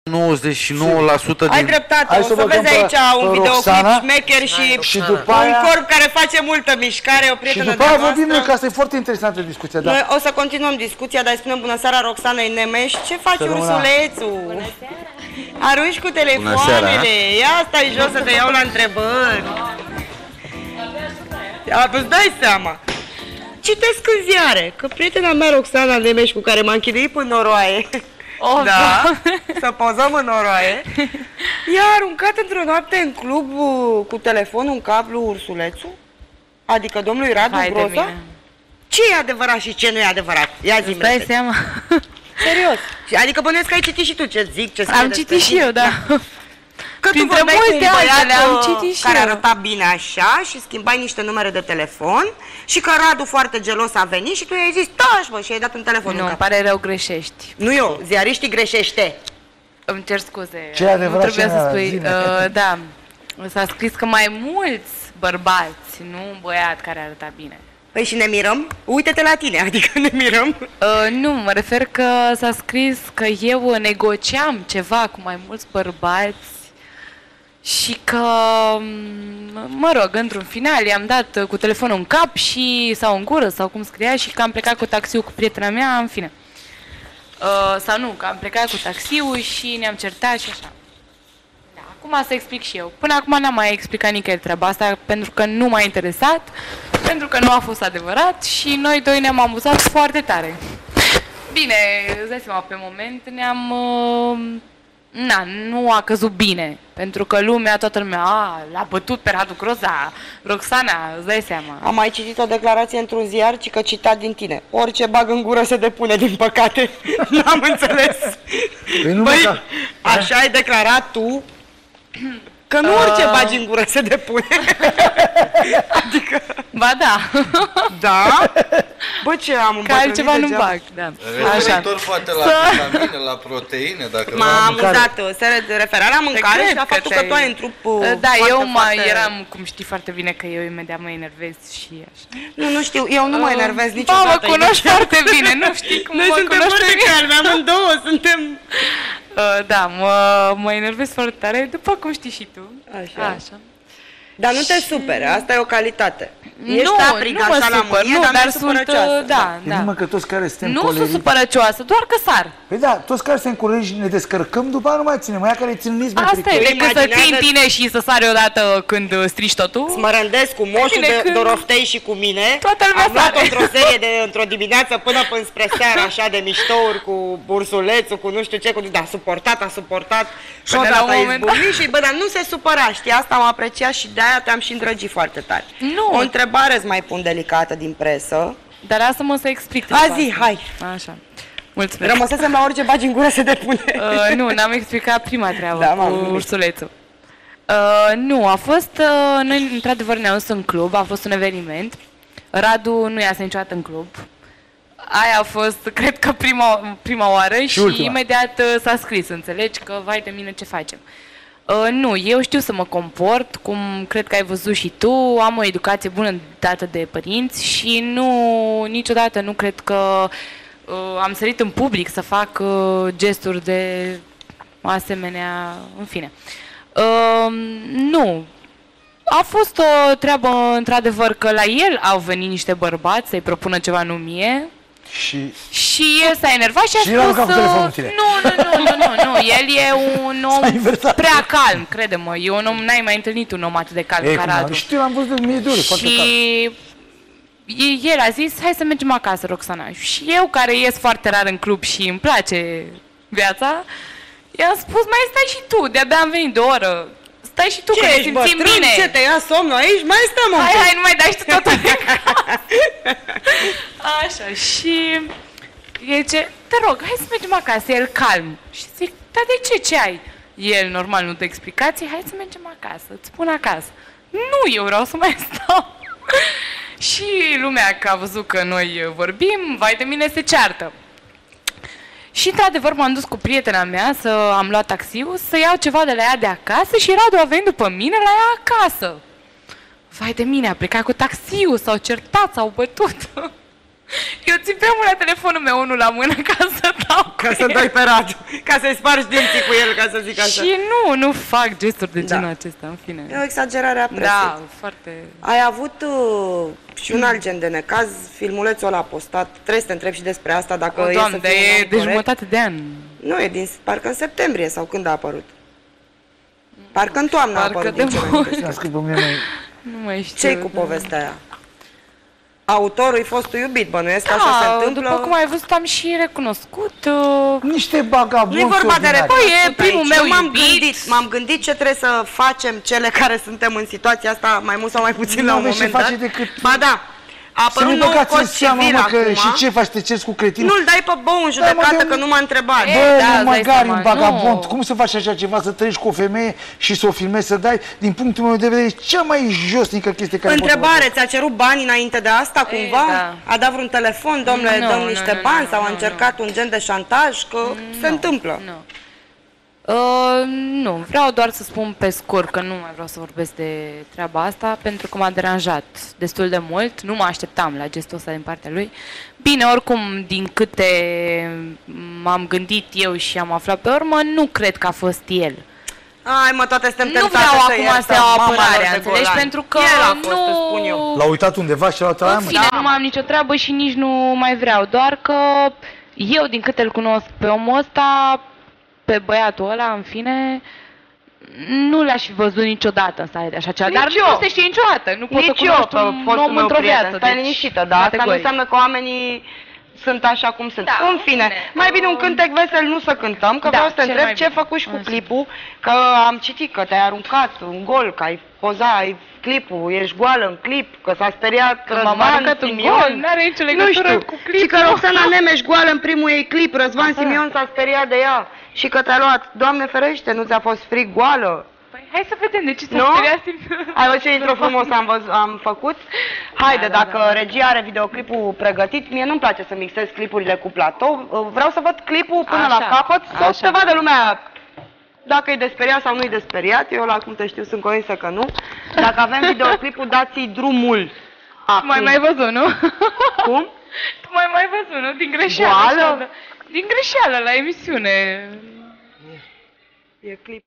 99% Ai din... dreptate, o să vezi aici un videoclip șmecher și după un corp care face multă mișcare, o prietenă de-a noastră. Și după aia vorbim noi, că asta e foarte interesantă discuția. Noi o să continuăm discuția, dar îi spunem bună seara Roxanei Nemeș. Ce faci, ursulețul? Bună seara! Arunci cu telefoanele, ia stai jos să te iau la întrebări. Îți dai seama. Citesc în ziare că prietena mea Roxana Nemeș, cu care m-am chinuit până noroaie, să pozăm în noroaie, i-a aruncat într-o noapte în club cu telefonul în cablu ursulețul, adică domnului Radu Grosa. Ce e adevărat și ce nu e adevărat? Ia zi-mi. Îți dai seama? Serios. Adică bănuiesc că ai citit și tu ce zic, ce scrie. Am citit și eu, da. Că printre tu vorbeai cu un băiat am citit și care eu. arăta bine așa și schimbai niște numere de telefon și că Radu foarte gelos a venit și tu i-ai zis taci bă și i-ai dat un telefon. Nu, îmi pare rău, greșești. Nu eu, ziariștii greșește. Îmi cer scuze. Ce adevărat, nu trebuie să spui. Da, s-a scris că mai mulți bărbați, nu un băiat care arăta bine. Păi și ne mirăm? Uite-te la tine, adică ne mirăm. Nu, mă refer că s-a scris că eu negociam ceva cu mai mulți bărbați și că, mă rog, într-un final i-am dat cu telefonul în cap și, sau în gură, sau cum scria, și că am plecat cu taxiul cu prietena mea, în fine. Sau nu, că am plecat cu taxiul și ne-am certat și așa. Da, acum să explic și eu. Până acum n-am mai explicat nicăieri treaba asta, pentru că nu m-a interesat, pentru că nu a fost adevărat și noi doi ne-am amuzat foarte tare. Bine, îți dai seama, pe moment ne-am... nu a căzut bine, pentru că lumea, toată lumea, l-a bătut pe Radu Groza, Roxana, îți dai seama. Am mai citit o declarație într-un ziar, ci că citat din tine. Orice bag în gură se depune, din păcate. N-am înțeles. Băi, așa ai declarat tu? Că nu orice bagi în gură se depune. Adică... Ba da. Da? Bă, ce am îmbătrânit altceva nu bag, da. Referitor poate la vitamine, la proteine, dacă... M-a amuzat, se referea la mâncare și la faptul că tu ai în trup da, eu eram, cum știi foarte bine, că eu imediat mă enervez și așa. Nu știu, eu nu mă enervez niciodată. Mă cunoști foarte bine, nu știi cum mă cunoști. Noi suntem foarte calmi, amândouă, suntem... Da, mă enervez foarte tare, după cum știi și tu. Așa. Dar nu te supere, asta e o calitate. Ești aprig așa la mânie, dar nu supărăcioasă. Da. Numai că toți care suntem nu colegi... sunt supărăcioasă, doar că sar. Păi da, toți care suntem colegi ne descărcăm, după aia nu mai ținem. Aia care țin nici mai asta e, decât să țin tine și să sari odată când strici totul. Smărândesc cu moșul de Doroftei și cu mine. Toată lumea am luat într-o serie într-o dimineață până spre seara așa de miștouri cu ursulețul, cu nu știu ce, a suportat și odată a izbucnit și bă, dar nu se supăra, știi, asta am apreciat și de-aia te-am și îndrăgit foarte tare. Nu. O întrebare îți mai pun delicată din presă. Dar lasă-mă să explic. Zi, hai. Așa. Mulțumesc. Rămăsesem la orice bagi în gură se depune. Nu, n-am explicat prima treabă cu ursulețul. Nu, a fost, noi într-adevăr ne-am dus în club, a fost un eveniment. Radu nu iasă niciodată în club. Aia a fost, cred că prima oară și imediat s-a scris, înțelegi, că vai de mine ce facem. Nu, eu știu să mă comport, cum cred că ai văzut și tu, am o educație bună dată de părinți și niciodată nu cred că am sărit în public să fac gesturi de asemenea, în fine. Nu. A fost o treabă, într-adevăr, că la el au venit niște bărbați să-i propună ceva, nu mie. Și el s-a enervat și a spus... Nu, el e un om prea calm, crede-mă. E un om, n-ai mai întâlnit un om atât de calm ca Radu. Știu, am văzut de mie de ori, foarte calm. Și el a zis, hai să mergem acasă, Roxana. Și eu, care ies foarte rar în club și îmi place viața, i-am spus, mai stai și tu, de-abia am venit de o oră. Stai și tu, că ne simțim bine. Ce, te ia somnul aici? Mai stăm un Hai, nu mai dai și tu totul în casă. Așa, și el zice, te rog, hai să mergem acasă, el calm. Și zic, dar de ce ai? El, normal, nu dă explicații, hai să mergem acasă, îți spun acasă. Nu, eu vreau să mai stau. Și lumea, că a văzut că noi vorbim, vai de mine, se ceartă. Și, într-adevăr, m-am dus cu prietena mea, am luat taxiul, să iau ceva de la ea de acasă și Radu a venit după mine la ea acasă. Vai de mine, a plecat cu taxiul, s-au certat, s-au bătut. Eu țin pe mâna telefonul meu, unul la mână, ca să dau Ca să dai pe Radu, ca să-i spargi dinții cu el, ca să zic așa. Și nu fac gesturi de genul acesta, în fine. E o exagerare a presiei. Da, foarte... Ai avut și un alt gen de necaz, filmulețul ăla postat, trebuie să te întreb și despre asta, dacă O, e Doamne, să fie un e om de corect. jumătate de an. Nu, e din, parcă în septembrie sau când a apărut. Parcă în toamnă a Parcă apărut, de din ce mult. mi-amintesc. Las că pe mine mai... Nu mai știu. Ce-i cu povestea aia? Autorul-i fostul iubit, bănuiesc, așa se Da, întâmplă. după cum ai văzut, am și recunoscut. Niște bagabonți Nu e vorba de ordinari. recunoscut Băi, e primul aici. meu Eu iubit. m-am gândit ce trebuie să facem cele care suntem în situația asta, mai mult sau mai puțin la un N-aveți ce moment face dat. decât- Ba da, a Să nu apărut nou băgați în cod seama, civil mă, că acum. și ce faci, te ceri cu cretinul? Nu-l dai pe bou în judecată, de- că nu m-a întrebat. E, Bă, da, nu îți dai măgari, seama, un vagabond, nu. cum să faci așa ceva, să trăiești cu o femeie și să o filmezi, să dai, din punctul meu de vedere, e cea mai josnică chestie care Întrebare, ți-a cerut bani înainte de asta, cumva? da. A dat vreun telefon, domnule, Nu, dăm nu, niște nu, bani? nu, Sau a nu, încercat un gen de șantaj? Că se întâmplă. Nu. Nu, vreau doar să spun pe scurt că nu mai vreau să vorbesc de treaba asta pentru că m-a deranjat destul de mult, nu mă așteptam la gestul ăsta din partea lui. Bine, oricum, din câte m-am gândit eu și am aflat pe urmă, nu cred că a fost el. Ai, mă, toate suntem Nu tentate vreau să acum iertăm să iau mama lor apărarea, de înțelegi? golani. Pentru că El a fost, nu... îți spun eu. L-a uitat undeva și l-a luat la În fine, nu mai am nicio treabă și nici nu mai vreau, doar că eu, din câte îl cunosc pe omul ăsta, pe băiatul ăla, în fine, nu l-aș fi văzut niciodată în stare de așa ceva, dar Nici nu eu. se știe niciodată, nu poți să Nici eu, cunoști pe un fostul om meu într-o prieten, viață. stai deci, liniștită, dar asta nu categoric. înseamnă că oamenii sunt așa cum sunt. Da, În fine, bine. mai bine un cântec vesel nu să cântăm, că Da, vreau să te cel întreb mai ce bine. făcut și cu Așa. clipul, că am citit că te-ai aruncat un gol, că ai pozat, ai clipul, ești goală în clip, că s-a speriat Că m-am Răzvan aruncat un Simion. gol, n-are nicio Nu legătură știu. cu Și clipul. că Roxana Nemes goală în primul ei clip, Răzvan Simion s-a speriat de ea și că te-a luat. Doamne ferește, nu ți-a fost frig goală? Păi, hai să vedem de ce s-a Nu? speriat. Hai, văd ce intro frumos am făcut. Haide, dacă regia are videoclipul pregătit, mie nu-mi place să mixez clipurile cu platou. Vreau să văd clipul până Așa, la capăt, să așa. te vadă lumea dacă e desperiat sau nu e desperiat. Eu, la cum te știu, sunt convinsă că nu. Dacă avem videoclipul, dați-i drumul. Acum. Mai văzut, nu? Cum? Tu mai văzut, nu? Din greșeală. Goală? așa, da. Din greșeală, la emisiune. E clip.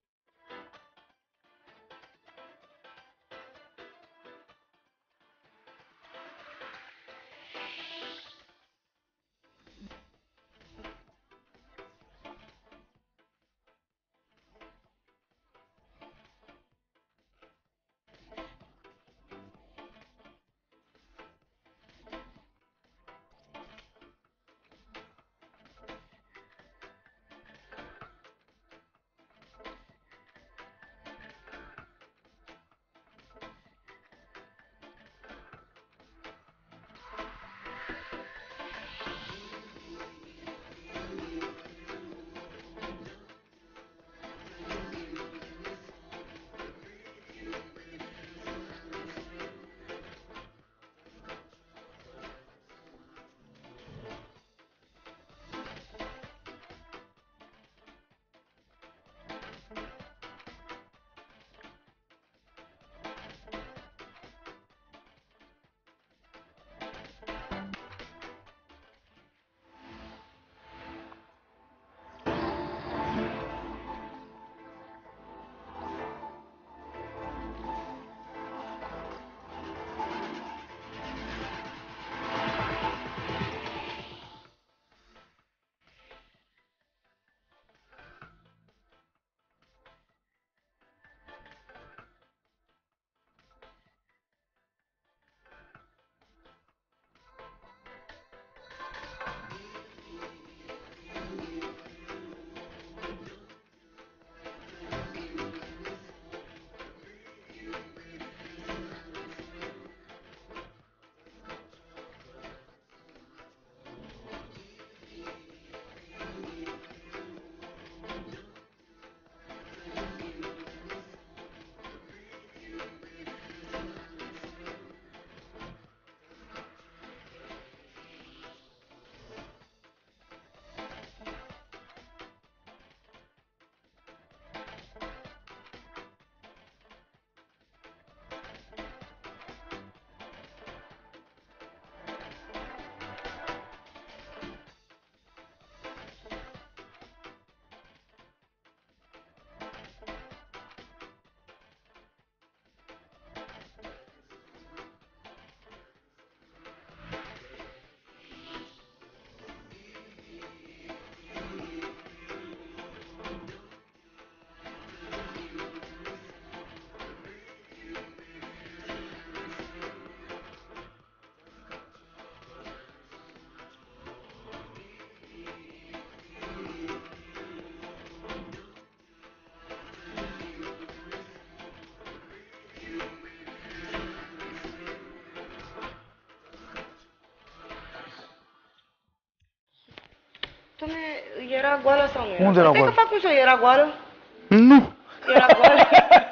Doamne, era goală sau nu era? Unde era Stai goală? că fac un show, era goală? Nu. Era goală?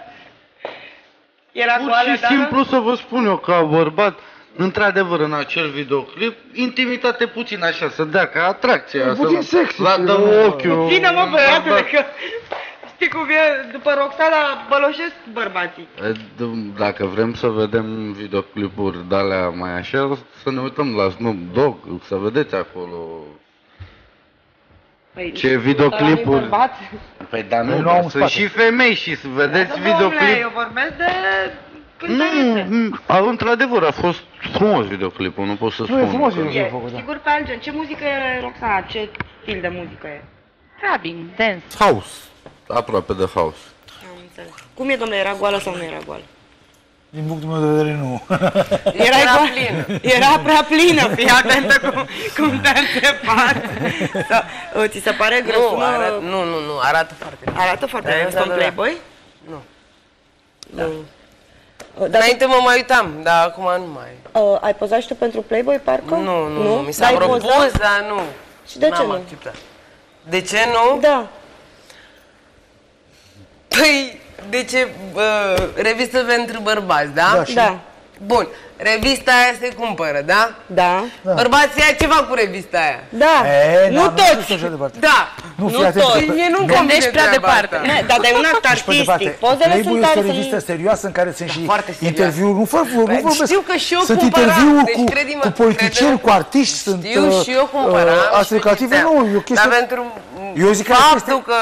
Era Pur goală, și simplu să vă spun eu, ca bărbat, într-adevăr, în acel videoclip, intimitate puțin așa, să dea ca atracție. Puțin sexy. La dă ochiul. Ține mă, băiatule, că știi cum e, după Roxana băloșesc bărbații. Dacă vrem să vedem videoclipuri de-alea mai așa, să ne uităm la Snoop Dogg, să vedeți acolo. Păi, Ce videoclipuri? bărbați? Păi dar Păi nu, nu au în sunt spate. și femei și să vedeți Domnule, videoclip. eu vorbesc de cântărițe. Într-adevăr, a fost frumos videoclipul, nu pot să spun. Nu, e frumos că- videoclipul. E, făcut, da. sigur pe alt gen. Ce muzică e, Roxana? Ce stil de muzică e? Clubbing, dance. House, aproape de house. Am înțeles. Cum e, domnule, era goală sau nu era goală? Din punctul meu de vedere, nu. Era plină. Era prea plină, fii atentă cum te-a înțepat. Ți se pare grăsună? Nu, arată foarte bine. Arată foarte bine. Este un Playboy? Nu. Dar Înainte mă mai uitam, dar acum nu mai. ai pozat și tu pentru Playboy, parcă? Nu, mi s-a Dar ai propus, pozat? dar nu. Și de ce N-am nu? acceptat. De ce nu? Da. Păi, de ce revistă pentru bărbați, da? Da, și- Da. Bun, revista aia se cumpără, da? Da. Bărbații ia ceva cu revista aia. Da. Nu Nu toți. așa departe. Da. Nu, fii atent. toți. că- Mie nu-mi Nu, convine Gândești prea treaba departe. asta. Dar de un act Nici pe departe. artistic. Pozele Playboy sunt este o tare, revistă sunt... serioasă în care sunt și foarte serioasă. interviuri. Nu vorbesc. Știu că și eu sunt cumpăram, interviuri deci cu, crede-mă, cu politicieni, crede-mă. cu artiști, sunt Știu și eu cumpăram și aplicative. citeam. Nu, e o chestie... Dar pentru Eu zic că faptul că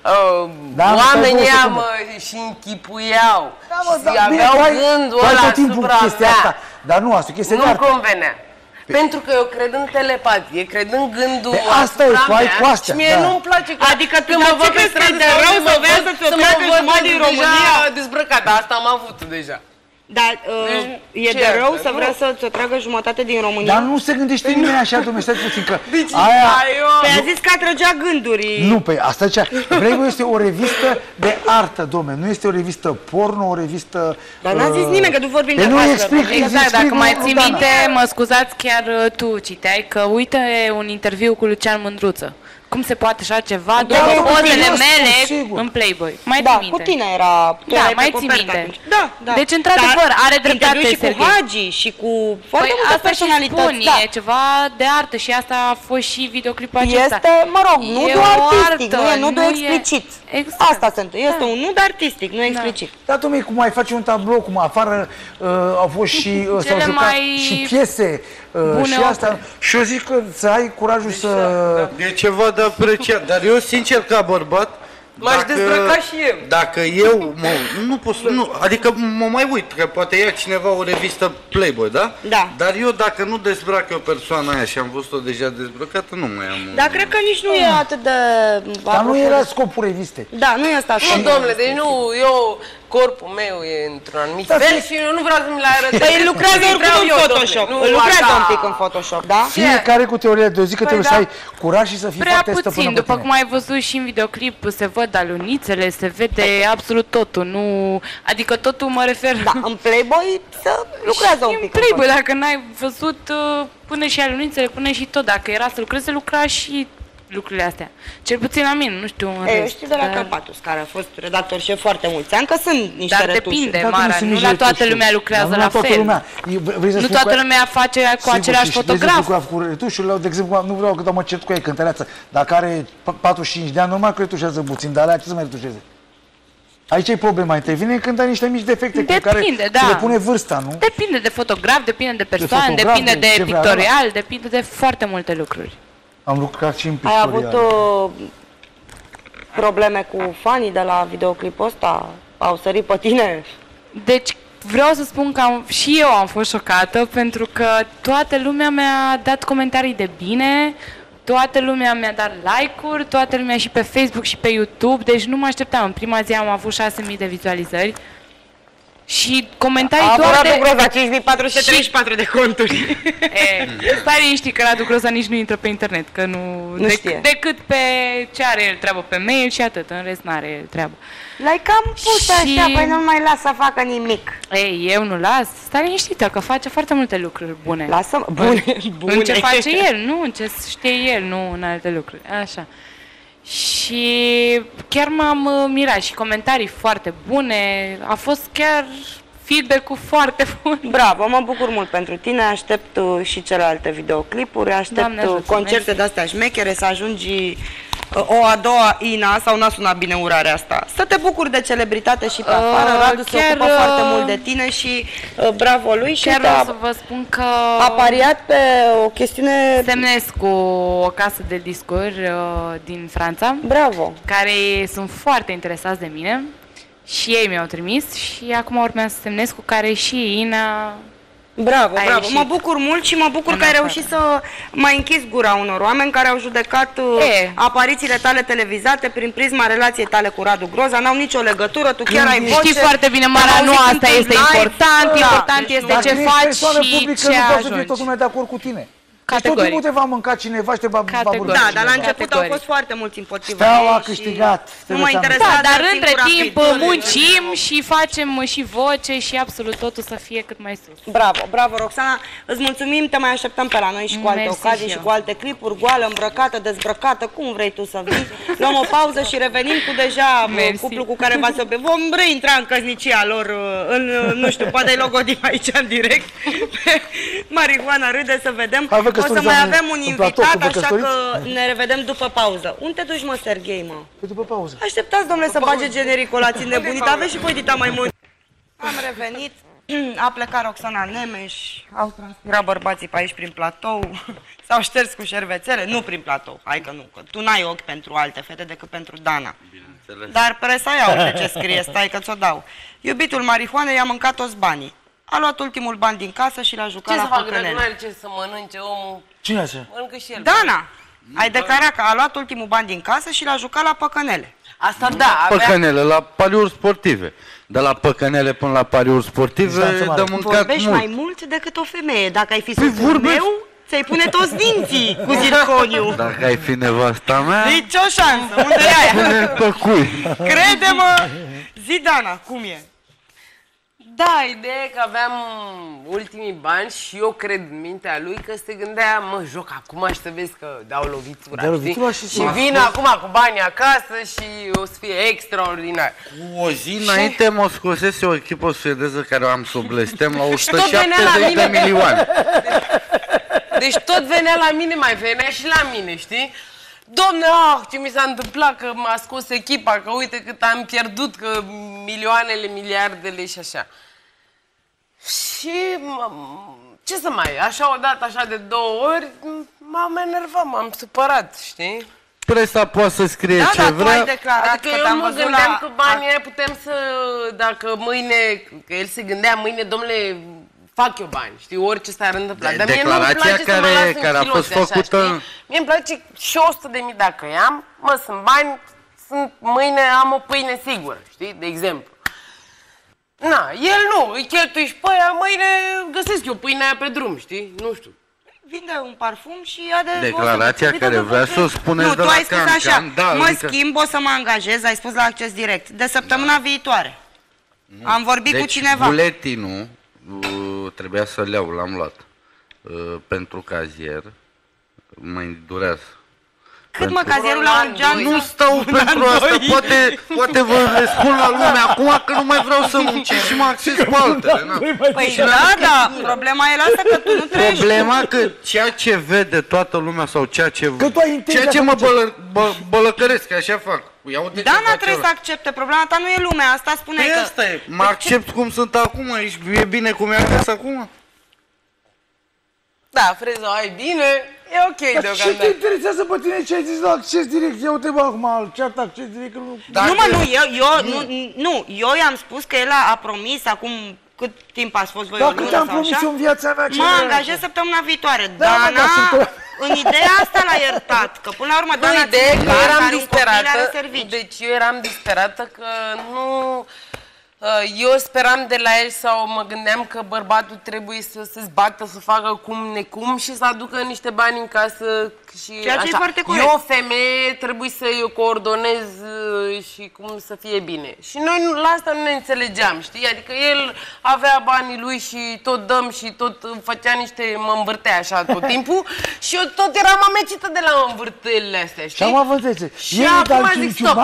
Da, mă, stai oamenii două ăia secunde. și închipuiau și bine, aveau tu ai- gândul tu ai ăla tot timpul asupra chestia mea. asta. Dar nu, asta e chestie de Nu-mi artă. convenea. Pentru că eu cred în telepatie, cred în gândul Pe asta e, asupra tu ai mea cu astea, și mie da. nu-mi place că Adică tu când dar mă ce văd pe crezi că e stradă de sau rău mă să vezi văd, să-ți o să mă treacă văd jumătate din deja România? dezbrăcată, asta am avut deja. Dar e ce de rău asta? să Nu. vrea să-ți o tragă jumătate din România? Dar nu se gândește nimeni așa, domnule, stai puțin, că Deci, aia... Păi a zis că atrăgea gânduri. Nu, pe asta zicea. Playboy este o revistă de artă, domnule, nu este o revistă porno, o revistă... Dar n-a zis nimeni că tu vorbim Păi de nu asta. explic, Exact, dacă mai ții Dana. minte, mă scuzați, chiar tu citeai că uite un interviu cu Lucian Mândruță. Cum se poate așa ceva? Da, Două cu pozele tine, mele sigur. în Playboy. Mai Da, ții minte? cu tine era... tu Da, erai pe mai ții copertă minte. atunci. Da, da. Deci, într-adevăr, Dar are dreptate, interviu și cu Serghei. Hagi și cu foarte multe asta și personalități. spun, Da. e ceva de artă și asta a fost și videoclipul acesta. Este, mă rog, nu E doar o artistic, artă, nu e nu e- explicit. Exact. Asta sunt. Este un nud artistic, nu explicit. Da, domnule, cum ai face un tablou, cum afară au fost și s-au Cele jucat mai și piese bune și asta. Și eu zic că să ai curajul să... E ceva de apreciat, dar eu sincer ca bărbat, M-aș dezbrăca și eu. Dacă eu, nu pot să, nu, adică mă mai uit, că poate ia cineva o revistă Playboy, da? Da. Dar eu dacă nu dezbrac eu persoana aia și am văzut-o deja dezbrăcată, nu mai am... Dar cred că nici nu e atât de... Dar nu era scopul revistei. Da, nu e asta. Nu, domnule, deci nu, eu, corpul meu e într-un anumit Da, fel fi- și eu nu vreau să mi-l arăt. Păi îl lucrează Cum oricum vreau în eu, Photoshop. domnule, Îl nu lucrează așa. un pic în Photoshop, da? Fiecare cu teoria de o zi că trebuie să da. ai curaj și să fii Prea foarte stăpână puțin, pe după tine. cum ai văzut și în videoclip, se văd alunițele, se vede absolut totul, nu... Adică totul mă refer... Da, în Playboy să lucrează un în pic. Playboy, dacă n-ai văzut, până și alunițele, până și tot, dacă era să lucrezi, lucra și lucrurile astea. Cel puțin la mine, nu știu în Eu rest, știu de la dar- Carpatus, care a fost redactor șef foarte mulți ani, că sunt niște Dar retușuri. depinde, Da, Mara, sunt nu niște la toată retușuri. lumea lucrează Dar la nu toată fel. lumea. Vrei să Nu spun toată că- lumea face cu Sigur, același și vrei să fotograf. spun cu retușurile, de exemplu, nu vreau că mă cert cu ei cântăreață. Dacă are 45 de ani, normal că retușează puțin, dar alea ce să mai retușeze? Aici e problema, intervine când ai niște mici defecte cu care Depinde, da. se le pune vârsta, nu? Depinde de fotograf, depinde de persoană, fotograf, depinde de de ce vrea pictorial, depinde de foarte multe lucruri. Am lucrat și în Ai pictorial. avut probleme cu fanii de la videoclipul ăsta? Au sărit pe tine? Deci vreau să spun că și eu am fost șocată pentru că toată lumea mi-a dat comentarii de bine, toată lumea mi-a dat like-uri, toată lumea și pe Facebook și pe YouTube, deci nu mă așteptam. În prima zi am avut 6.000 de vizualizări Și comentarii Acum doar Radu Groza, 5434 de conturi. Stai liniștit că Radu Groza nici nu intră pe internet, că nu știe. decât pe ce are el treabă pe mail și atât, în rest n-are el treabă. L-ai cam pus așa, păi nu mai las să facă nimic. Ei, eu nu las, stai liniștită că face foarte multe lucruri bune. Lasă-mă, bune. În ce face el, nu în ce știe el, nu în alte lucruri, așa. Și chiar m-am mirat și comentarii foarte bune, a fost chiar feedback-ul foarte bun. Bravo, mă bucur mult pentru tine, aștept și celelalte videoclipuri, aștept concerte de-astea șmechere, să ajungi o a doua Ina, sau n-a sunat bine urarea asta, să te bucuri de celebritate și pe afară. Radu se ocupă foarte mult de tine și bravo lui. Chiar și vreau să vă spun că a pariat pe o chestiune... Semnez cu o casă de discuri din Franța. Bravo! Care sunt foarte interesați de mine și ei mi-au trimis și acum urmează să semnez, cu care și Ina... Bravo, bravo! Mă bucur mult și mă bucur că ai reușit să mai închizi gura unor oameni care au judecat aparițiile tale televizate prin prisma relației tale cu Radu Groza. N-au nicio legătură, tu chiar ai voce. Știi foarte bine, Mara, nu asta este important. Important este ce faci și ce ajungi. Toată lumea de acord cu tine. Categoric. Tot timpul te va mânca cineva și te va vorbi. Da, dar la început au fost foarte mulți împotriva. Steaua a câștigat. Nu mă interesa. Da, dar între timp muncim și facem și voce și absolut totul să fie cât mai sus. Bravo, bravo, Roxana. Îți mulțumim, te mai așteptăm pe la noi și cu alte ocazii și cu alte clipuri, goală, îmbrăcată, dezbrăcată, cum vrei tu să vii. Luăm o pauză și revenim cu deja cuplul cu care v-ați observat. Vom reintra în căsnicia lor, nu știu, poate îi logodim aici în direct. Marihuana râde să vedem. O să mai avem un invitat, așa că ne revedem după pauză. Unde te duci, mă, Serghei, mă? Păi după pauză. Așteptați, domnule, să bage genericul ăla, țin nebunit. Aveți și voi dita mai mult. Am revenit, a plecat Roxana Nemes, au transpirat bărbații pe aici prin platou, s-au șters cu șervețele, nu prin platou, hai că nu, că tu n-ai ochi pentru alte fete decât pentru Dana. Dar presa ia, uite ce scrie, stai că ți-o dau. Iubitul marihuanei a mâncat toți banii. A luat ultimul bani din casă și l-a jucat la păcănele. Ce să facă, ce să mănânce omul? Cine așa? Mănâncă și el. Dana, ai declarat că a luat ultimul bani din casă și l-a jucat la păcănele. Asta da, Păcănele, la pariuri sportive. De la păcănele până la pariuri sportive, de mâncat vorbești mult. mai mult decât o femeie. Dacă ai fi soțul meu, ți-ai pune toți dinții cu zirconiu. Dacă ai fi nevasta mea, nici o șansă. Unde e aia? pune pe cui. Crede-mă, zi, Dana, cum e? Da, ideea e că aveam ultimii bani și eu cred în mintea lui că se gândea, mă, joc acum și să vezi că dau lovitura, știi? Și vin acum cu banii acasă și o să fie extraordinar. O zi înainte mă scosese o echipă suedeză care o am sub blestem la 170 de milioane. Deci tot venea la mine, mai venea și la mine, știi? Dom'le, ce mi s-a întâmplat, că m-a scos echipa, că uite cât am pierdut, că milioanele, miliardele și așa. Și ce să mai, așa odată, așa de 2 ori, m-am enervat, m-am supărat, știi? Presa poate să scrie ce vrea. Adică eu mă gândeam că banii aia putem să, dacă mâine, că el se gândea mâine, dom'le, fac eu bani, știi, orice s-ar întâmpla. Dar mie nu-mi place să mă las în chiloți, așa, știi? Mie îmi place și 100.000 dacă i-am, mă, sunt bani, mâine am o pâine sigură, știi, de exemplu. Na, el nu, îi cheltui și pe aia, mâine găsesc eu pâinea aia pe drum, știi, nu știu. Vinde un parfum și ia de... Declarația care vrea să o spuneți de la Can. Nu, tu ai spus așa, mă încă... schimb, o să mă angajez, ai spus la Acces Direct, de săptămâna viitoare. Am vorbit cu cineva. Buletinul trebuia să-l iau, l-am luat pentru cazier, mai durează. Cât mă, cazierul la un geam? Nu stau pentru asta, poate vă răspund la lume acum că nu mai vreau să muncesc și mă acces cu altele. Păi da, problema e la asta că tu nu trăiești. Problema că ceea ce vede toată lumea sau ceea ce mă bălăcăresc, așa fac. Da, n-a trebuit să accepte, problema ta nu e lumea, asta spune că... Asta e, mă accept cum sunt acum, e bine cum e acasă acum? Da, Frezo, ai bine, e ok deocamdată. Ce te interesează pe tine ce ai zis la Acces Direct? Eu te bag acum, ceartă Acces Direct, că nu... Eu i-am spus că el a promis acum cât timp ați fost voi o lună sau așa. Dacă te-am promis eu în viața mea... Mă angajez săptămâna viitoare. Dana, în ideea asta l-a iertat, că până la urmă Dana ține că eram disperată. Deci eu eram disperată că nu... Eu speram de la el sau mă gândeam că bărbatul trebuie să se zbată, să facă cum necum și să aducă niște bani în casă și ceea ce e foarte corect. Eu, o femeie, trebuie să eu coordonez și cum să fie bine. Și noi la asta nu ne înțelegeam, știi? Adică el avea banii lui și tot dăm și tot făcea niște, mă învârtea așa tot timpul și eu tot eram amecită de la învârtelile astea, știi? Și am avânțețe. Și acum zic stop.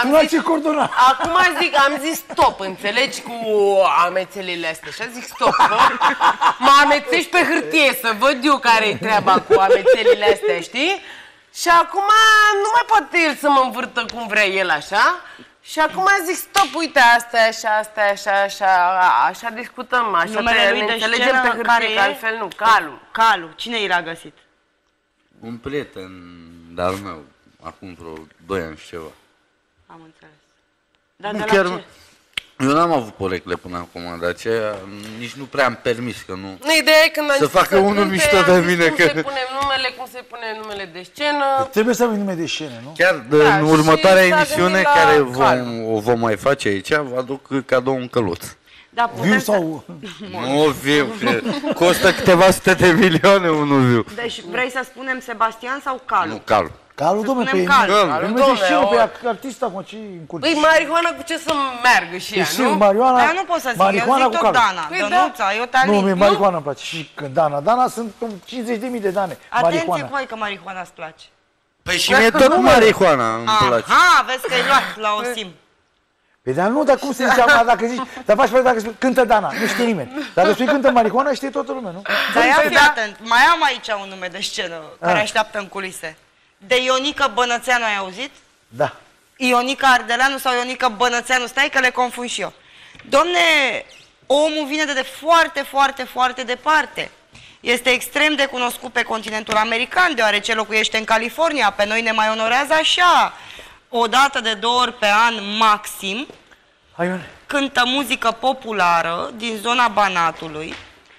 Acum am zis stop, înțelegi, cu amețelile astea. Și am zis stop, mă amețești pe hârtie să văd eu care-i treaba cu amețelile astea, știi? Și acum nu mai poate el să mă învârtă cum vrea el așa. Și acum zic stop, uite, asta e așa, asta e așa, așa discutăm, așa ne înțelegem pe hârtie, că altfel nu, Calu. Calu, cine i l-a găsit? Un prieten de-al meu, acum vreo 2 ani și ceva. Am înțeles. Dar de la ce? Eu n-am avut porecle până acum, de aceea nici nu prea am permis că nu... Ideea e când să facă unul mișto de mine, cum se pune numele, cum se pune numele de scenă. Trebuie să avem nume de scenă, nu? Chiar în următoarea emisiune care o vom mai face aici, vă aduc cadou un căluț. Da, viu sau... Nu viu, costă câteva sute de milioane unul viu. Deci vrei să spunem Sebastian sau Calu? Nu, Calu. Calu, dom'le, pe nume de scenă, pe artist acum, ce încurci? Păi, marihuana cu ce să meargă și ea, nu? Marihuana, eu nu pot să zic, eu zic tot Dana, Dănuța, eu te-am nu, marihuana îmi place. Și Dana sunt 50.000 de Dane. Atenție, voi, că marihuana îți place. Păi și mie tot marihuana îmi place. Aha, vezi că e luat la Osim. Păi dar nu, dar cum se zice acum, dacă zici, dar faci dacă spui, cântă Dana, nu știe nimeni. Dacă spui cântă marihuana, știe toată lumea, nu? Dar ia fii atent, mai am aici un nume de scenă care așteaptă în culise. De Ionica Bănățeanu ai auzit? Da. Ionica Ardeleanu sau Ionica Bănățeanu, stai că le confund și eu. Domne, omul vine de foarte, foarte, foarte departe. Este extrem de cunoscut pe continentul american, deoarece locuiește în California. Pe noi ne mai onorează așa, o dată de 2 ori pe an maxim. Cântă muzică populară din zona Banatului.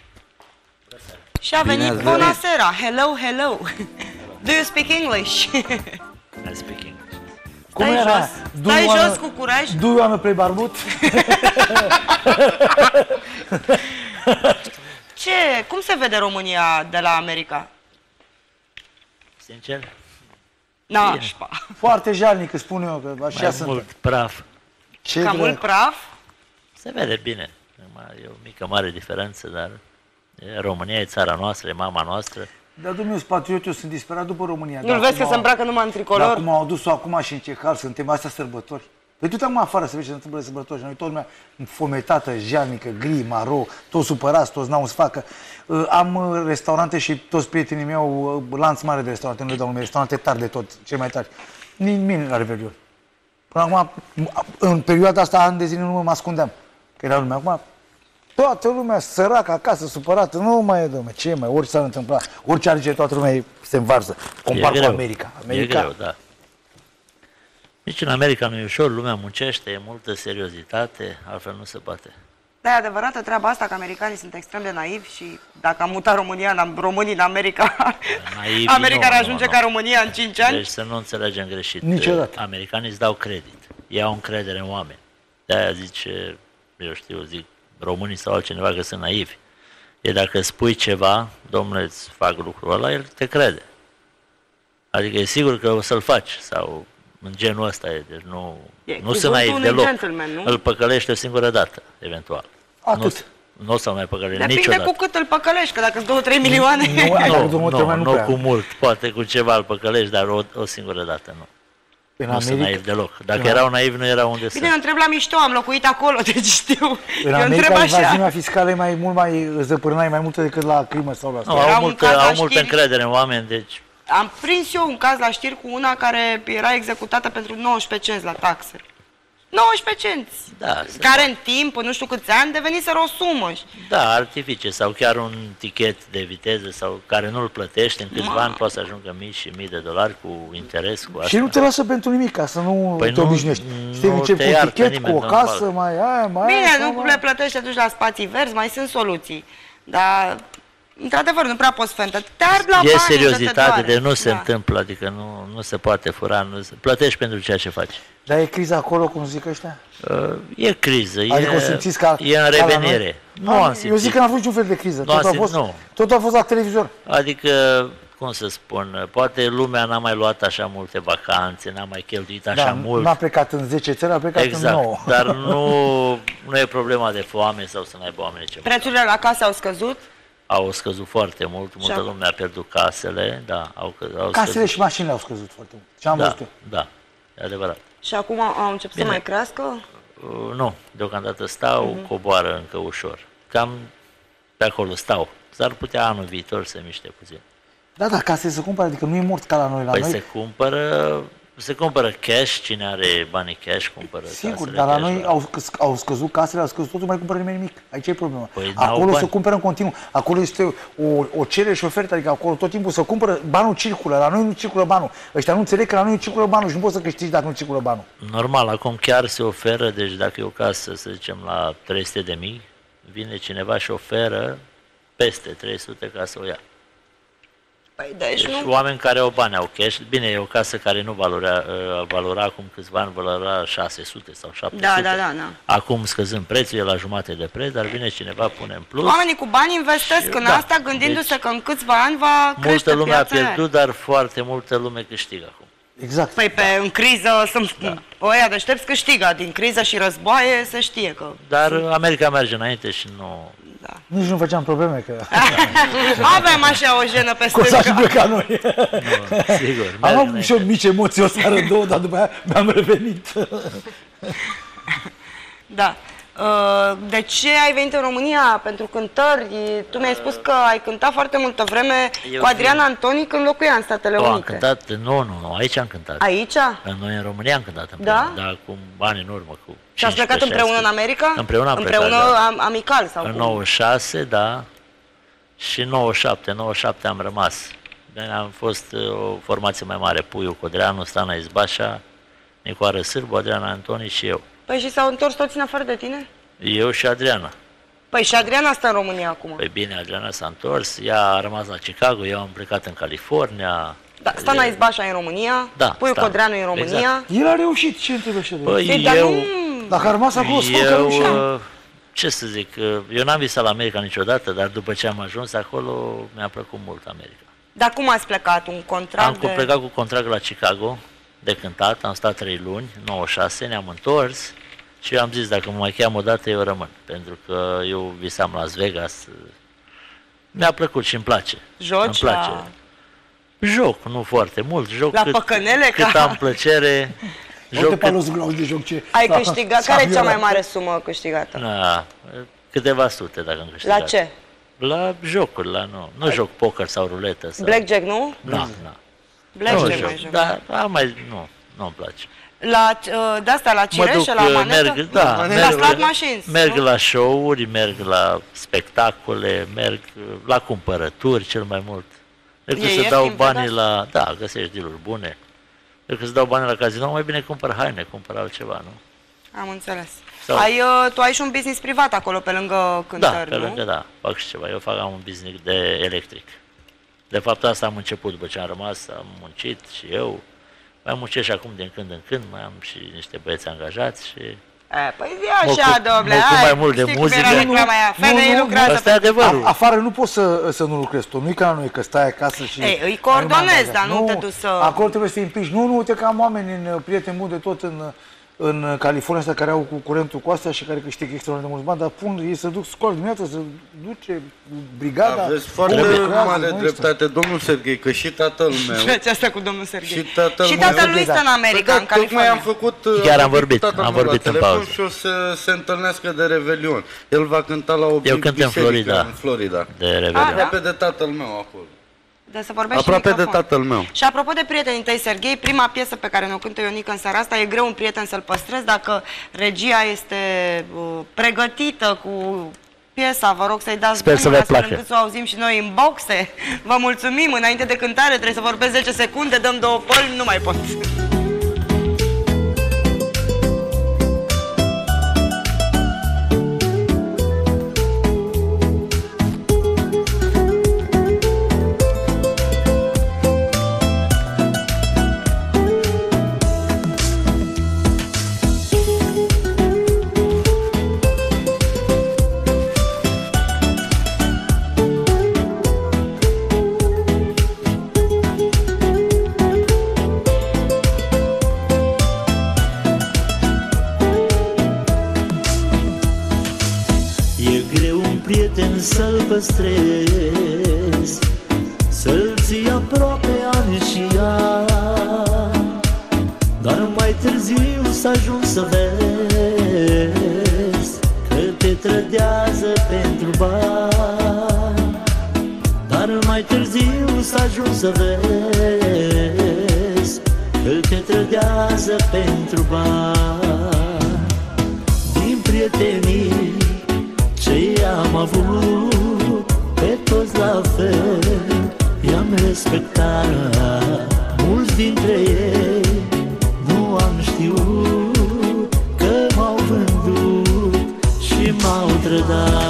Și a venit Bonasera. Hello, hello. Do you speak English? I speak English. Cum era? Stai jos cu curaj. Do you wanna play barbut? Cum se vede România de la America? Sincer? Nașpa. Foarte jalnic, îți spun eu, că așa sunt. Mai mult praf. Cam mult praf? Se vede bine. E o mică, mare diferență, dar România e țara noastră, e mama noastră. Dar domnule, sunt patriot, eu sunt disperat după România. Nu-l vezi că se îmbracă numai în tricolor? Acum au adus-o acum și în ce hal suntem, astea sărbători. Păi du-te acum afară să vezi ce se întâmplă de sărbători și noi tot lumea fometată, jalnică, gri, maro, toți supărați, toți n-au să facă. Am restaurante și toți prietenii mei au lanț mare de restaurante, nu le dau nume, restaurante tari de tot, cel mai tari. Nimeni la Revelion. Până acum, în perioada asta, ani de zile, nu mă ascundeam, că era lumea. Acum, toată lumea săracă acasă, supărată, nu mai e, dom'le, ce mai, orice s-ar întâmpla, orice ar zice, toată lumea se învarsă. Compar cu America. E greu, da. Nici în America nu e ușor, lumea muncește, e multă seriozitate, altfel nu se poate. Da, e adevărată treaba asta, că americanii sunt extrem de naivi și dacă am mutat românii în America, America ar ajunge ca România în 5 ani. Deci să nu înțelegem greșit. Niciodată. Americanii îți dau credit, ei au încredere în oameni. De-aia zice, eu știu, zic, românii sau altcineva că sunt naivi. E dacă spui ceva, domnule, îți fac lucrul ăla, el te crede. Adică e sigur că o să-l faci sau în genul ăsta e, deci nu sunt naiv deloc. Îl păcălește o singură dată, eventual. Atât. Nu o să mai păcălești niciodată. Depinde cu cât îl păcălești, că dacă sunt 2-3 milioane... Nu cu mult, poate cu ceva îl păcălești, dar o singură dată nu. Nu sunt naiv deloc. Dacă erau naivi, nu erau unde să... Bine, eu întreb la mișto, am locuit acolo, deci știu. În America, evaziunea fiscală e mult mai zăpârnai mai multă decât la crimă sau la asta. Au multă încredere în oameni, deci... Am prins eu un caz la știri cu una care era executată pentru 19 cenți la taxe. 19 cenți! Da, care în timp, nu știu câți ani, deveniseră o sumă. Da, artificii sau chiar un tichet de viteză sau care nu-l plătești, în câțiva ani poate să ajungă mii și mii de dolari cu interes, cu asta. Și nu te lasă pentru nimic, ca să nu te obișnuiești. Știi, încep cu un tichet, cu o casă, mai aia, mai bine, nu le plătești, te duci la spații verzi, mai sunt soluții. Dar... într-adevăr, nu prea poți fentă. E seriozitate, de nu se întâmplă, adică nu se poate fura, plătești pentru ceea ce faci. Dar e criza acolo, cum zic ăștia? E criză, adică simțiți ca, e în revenire. Nu am simțit. Eu zic că n-a fost niciun fel de criză. Totul a fost la televizor. Adică, cum să spun, poate lumea n-a mai luat așa multe vacanțe, n-a mai cheltuit așa mult. N-a plecat în 10 țări, a plecat în 9. Dar nu e problema de foame sau să n-aibă oamenii ceva. Prețurile la case au scăzut? Au scăzut foarte mult, multă lume a pierdut casele, da, casele scăzut. și mașinile au scăzut foarte mult. Ce am văzut eu. Da, e adevărat. Și acum au început să mai crească? Nu, deocamdată stau, coboară încă ușor. Cam pe acolo stau. S-ar putea anul viitor să miște puțin. Da, casele se cumpără, adică nu e mort ca la noi. Păi se cumpără cash, cine are banii cash cumpără. Sigur, dar la noi au scăzut casele, au scăzut totul, mai cumpără nimeni nimic. Aici e problema. Păi acolo se cumpără în continuu. Acolo este o cerere și ofertă, adică acolo tot timpul se cumpără, banul circulă, la noi nu circulă banul. Ăștia nu înțeleg că la noi nu circulă banul și nu poți să câștigi dacă nu circulă banul. Normal, acum chiar se oferă, deci dacă e o casă, să zicem, la 300.000, vine cineva și oferă peste 300 ca să o ia. Păi, deci oameni care au bani, au cash, bine, e o casă care nu valora acum câțiva ani, valora 600 sau 700. Da. Acum scăzând prețul, e la jumate de preț, dar vine cineva, pune în plus. Oamenii cu bani investesc în asta, gândindu-se că în câțiva ani va crește multă lume a piața pierdut, dar foarte multă lume câștigă acum. Exact. Păi în criză sunt ăia deștepți câștigă, din criză și războaie se știe că... Dar America merge înainte și nu... Da. Nici nu făceam probleme că... Avem așa o jenă pe stânga. Că s-a și plecat noi. Nu, sigur. Am avut și o mici emoții o seară, două, dar după aia mi-am revenit. Da. De ce ai venit în România pentru cântări? Tu mi-ai spus că ai cântat foarte multă vreme cu Adriana Antoni când locuia în Statele Unite. Am cântat, nu, aici am cântat. Aici? Noi în România am cântat împreună, dar cu ani în urmă. Și ați plecat împreună în America? Împreună am plecat, amical sau în 96, da, și 97 am rămas. Am fost o formație mai mare, Puiu Codreanu, Stana Izbașa, Nicoară Sârbu, Adriana Antoni și eu. Păi și s-au întors toți în afară de tine? Eu și Adriana. Păi și Adriana stă în România acum. Păi bine, Adriana s-a întors, ea a rămas la Chicago, eu am plecat în California. Da, Stana Izbașa e în România, Puiu Codreanu e în România. Exact. El a reușit, ce trebuie să Păi dacă a rămas acolo, ce să zic, eu n-am visat la America niciodată, dar după ce am ajuns acolo, mi-a plăcut mult America. Dar cum ați plecat? Un contract Am plecat cu contract la Chicago, de cântat, am stat 3 luni, 96, ne-am întors și eu am zis, dacă mă mai cheam o dată, eu rămân, pentru că eu visam Las Vegas, mi-a plăcut și îmi place. Joci îmi place. Joc, nu foarte mult, joc la păcănele, cât am plăcere. Ai câștigat? Care e cea mai mare sumă câștigată? Câteva sute, dacă am câștigat. La ce? La jocuri, nu joc poker sau ruletă. Sau... Blackjack, nu? Nu. Blackjack mai joc. Dar nu-mi place. De-asta, la cireșă, la manetă? La slot machines, merg la show-uri, merg la spectacole, merg la cumpărături cel mai mult. Decât să dau banii la... Da, găsești dealuri bune. Decât să dau banii la casino, mai bine cumpăr haine, cumpăr altceva, nu? Am înțeles. Tu ai și un business privat acolo, pe lângă cântări, pe lângă, fac și ceva. Eu am un business de electric. De fapt, asta am început după ce am rămas, am muncit și eu. Mai muncesc și acum din când în când, mai am și niște băieți angajați și... Păi zi așa, domnule, mai mult de muzică. Asta e adevărul. Afară nu poți să nu lucrezi tu, nu-i ca la noi, că stai acasă și... Îi coordonezi, dar nu te duci să... Acolo trebuie să te împiși. Nu, uite că am oameni, prieteni buni de tot în California, ăsta care au cu curentul cu astea și care câștigă extraordinar de mulți bani, dar ei se duc școală dimineața, se duce brigada... Aveți foarte mare dreptate, domnul Serghei, că și tatăl meu... Ce asta cu domnul Serghei? Și tatăl lui stă în America, în California. Am făcut... Chiar am vorbit în pauză. Și o să se întâlnească de Revelion. El va cânta la o biserică în Florida. De Revelion. Aproape de tatăl meu acolo. De să vorbești aproape de tatăl meu. Și apropo de prietenii tăi, Serghei, prima piesă pe care ne-o cântă Ionica în seara asta, e greu un prieten să-l păstrezi. Dacă regia este pregătită cu piesa, vă rog să-i dați drumul, astfel încât să o auzim și noi în boxe. Vă mulțumim, înainte de cântare trebuie să vorbesc 10 secunde, dăm 2 pălmi, nu mai pot. gând să-l păstrez, să-l ții aproape ani și ani, dar mai târziu să ajung să vezi că te trădează pentru bani, dar mai târziu să ajung să vezi că te trădează pentru bani. Din prietenii ce am avut, pe toți la fel i-am respectat. Mulți dintre ei nu am știut că m-au vândut și m-au trădat.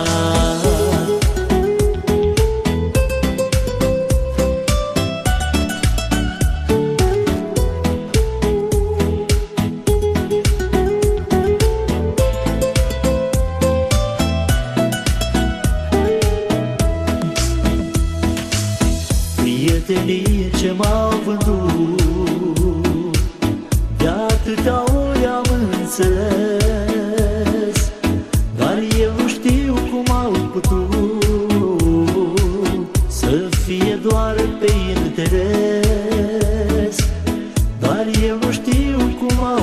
Prietenii ce m-au vândut, de atâtea ori am înțeles, dar eu nu știu cum au putut să fie doar pe interes, dar eu nu știu cum au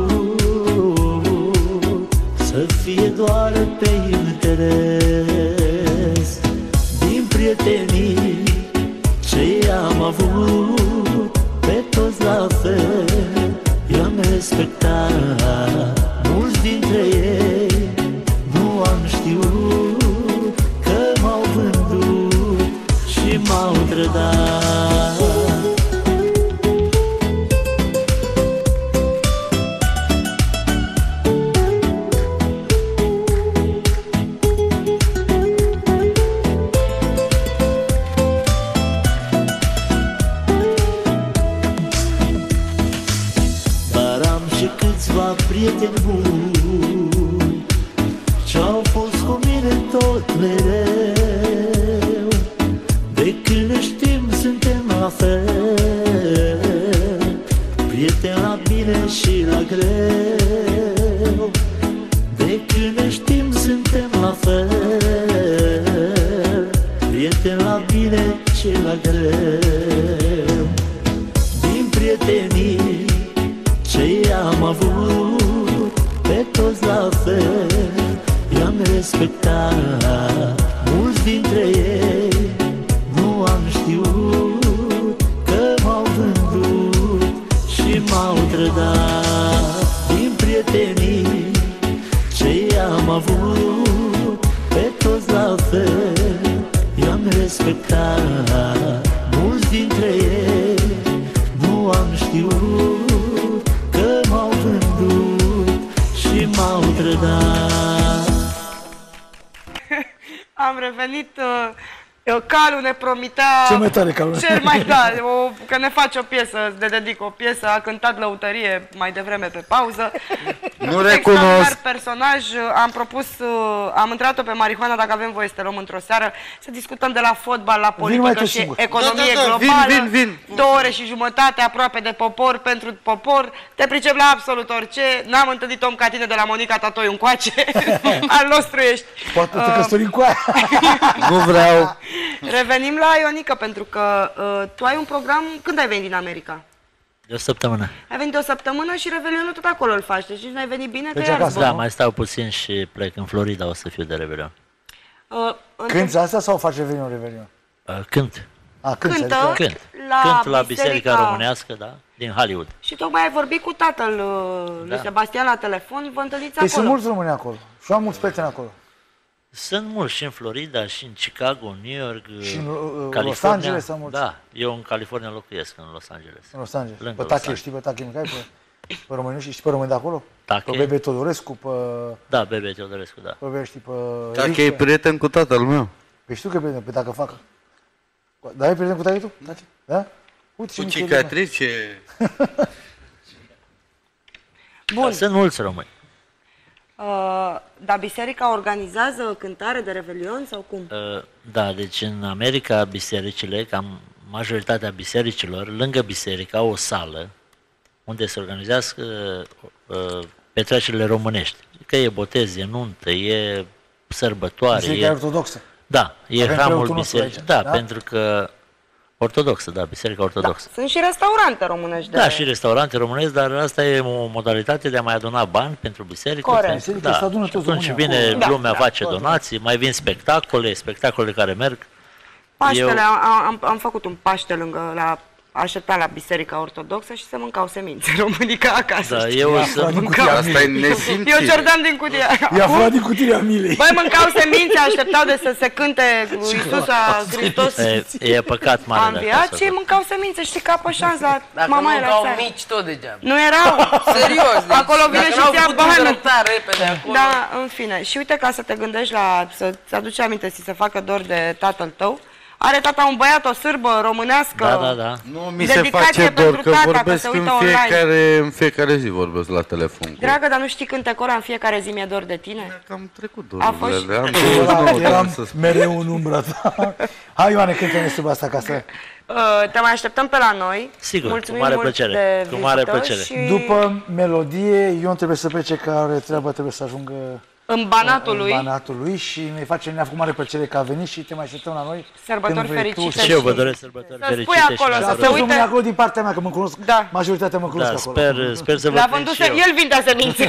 putut să fie doar pe interes. Din prietenii ce am avut, pe toți la fel i-am respectat. Mulți dintre ei nu am știut că m-au vândut și m-au trădat. Câțiva prieteni buni ce-au fost cu mine tot mereu, de când ne știm suntem la fel, prieteni la bine și la greu. De când ne știm suntem la fel, prieteni la bine și la greu. Din prietenii ce am avut, pe toți la fel i-am respectat. Mulți dintre ei nu am știut că m-au vândut și m-au trădat. Din prietenii ce am avut, pe toți la fel i-am respectat. Mulți dintre ei nu am știut că m-au vândut și m-au trădat. Am revenit, calul ne promitea... Ce mai tare calul. Cel mai tare, că ne face o piesă, de dedic o piesă, a cântat Lăutărie mai devreme pe pauză. Nu recunosc. Personaj, am întrebat-o pe Marihuana dacă avem voie să te luăm într-o seară, să discutăm de la fotbal, la politică și economie globală. Vin. 2 ore și jumătate aproape de popor, pentru popor. Te pricep la absolut orice. N-am întâlnit om ca tine de la Monica Tatoi încoace. Al nostru ești. Poate te căsătorim cu aia. Nu vreau. Revenim la Ionică, pentru că tu ai un program... Când ai venit din America? De o săptămână. Ai venit de o săptămână și Revelionul tot acolo îl faci. Deci n-ai venit bine, Deci că acasă, Da, mai stau puțin și plec în Florida, o să fiu de Revelion. Cânti asta sau faci Revelion? Cânt. Cântă Cânt la la Biserica Românească, da, din Hollywood. Și tocmai ai vorbit cu tatăl lui Sebastian la telefon, vă întâlniți acolo. Sunt mulți români acolo și eu am mulți prieteni acolo. Sunt mulți și în Florida, și în Chicago, în New York, și în California. Los Angeles sunt mulți. Da, eu în California locuiesc, în Los Angeles. În Los Angeles. Lângă Pe Los Tache, știi pe Tache Mihai? Pe români, știi pe români de acolo? Tache? Pe Bebe Todorescu, pe... Da, Bebe Teodorescu, da. Pe știi pe... Tache e prieten cu tatăl meu. Păi știu că e prieten, pe dacă fac. Dar ai prieten cu Tache tu? Tache? Da? Uite cu cicatrice. Bun. Sunt mulți români. Dar biserica organizează cântare de Revelion sau cum? Da, deci în America bisericile, cam majoritatea bisericilor, lângă biserică au o sală unde se organizează petrecerile românești. Că e botez, e nuntă, e sărbătoare. Biserica ortodoxă. Da, e hramul bisericii. Da, pentru că ortodoxă, da, biserica ortodoxă. Da. Sunt și restaurante românești. Da, și restaurante românești, dar asta e o modalitate de a mai aduna bani pentru biserică. Corect. Da. Atunci vine lumea, face donații, mai vin spectacole care merg. Paștele, am făcut un Paște lângă așteptam la Biserica Ortodoxă și să mâncau semințe românică acasă. Da, eu să mâncau. Asta e nesimțit. Eu ciordeam din cutia. I-a furat din cutia Milei. Băi, mâncau semințe, așteptau de să se cânte Iisus a Hristos. E păcat mare. A înviat și mâncau semințe, știi, ca pe șans la mamaia la țară. Dacă nu mici, tot degeaba. Nu erau. Serios. Deci, acolo vine și ți-a bani. Repede acolo. Da, în fine. Și uite, ca să te gândești să-ți aduci aminte, să se facă dor de tatăl tău. Are tata un băiat, o sârbă românească. Da. Nu, mi se face dor că vorbesc în fiecare zi vorbesc la telefon. Dragă, dar nu știi cântec ora în fiecare zi mi-e dor de tine? Am trecut dorurile. Eram mereu în umbra ta. Hai, Ioane, cântă-ne sub asta ca să... Te mai așteptăm pe la noi. Sigur, mulțumim cu mare plăcere. Cu mare plăcere. Și... După melodie, Ion trebuie să plece, care treaba trebuie să ajungă în Banatul lui. În Banatul lui și ne-a făcut mare plăcere că a venit și te mai așteptăm la noi. Sărbători fericite. Și eu vă doresc sărbători fericite. Să spui acolo, să se uite. Acolo din partea mea, că mă cunosc, majoritatea mă cunosc acolo. Sper să vă prind și eu. El vindea semințe.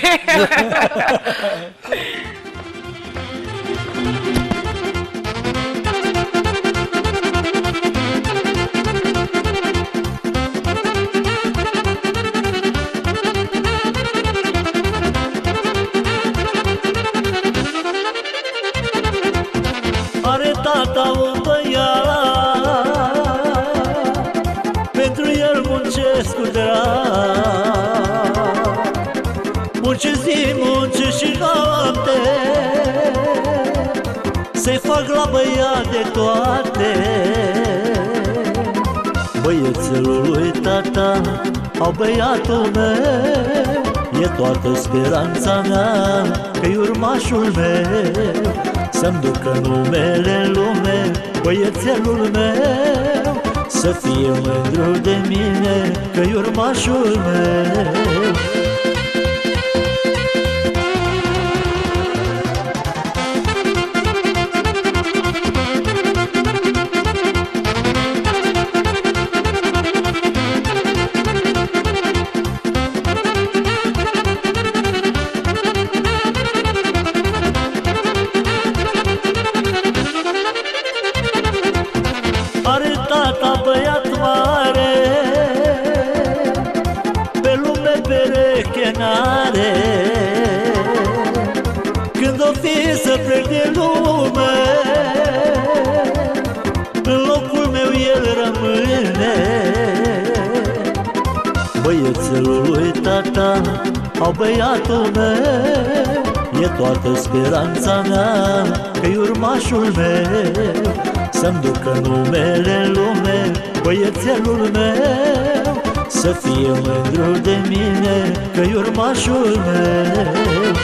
Tata un băiat, pentru el muncesc cu drag. Muncesc zi, muncesc și noapte, să-i fac la băiat de toate. Băiețelul lui tata, au băiatul meu, e toată speranța mea, că-i urmașul meu. Să-mi ducă numele în lume, băiețelul meu, să fie mândru de mine, că-i urmașul meu. Când o fi să plec de lume, în locul meu el rămâne. Băiețelul lui tata, au băiatul meu, e toată speranța mea, că-i urmașul meu. Să-mi ducă numele în lume, băiețelul meu, să fie mândru de mine, că-i urmașul meu.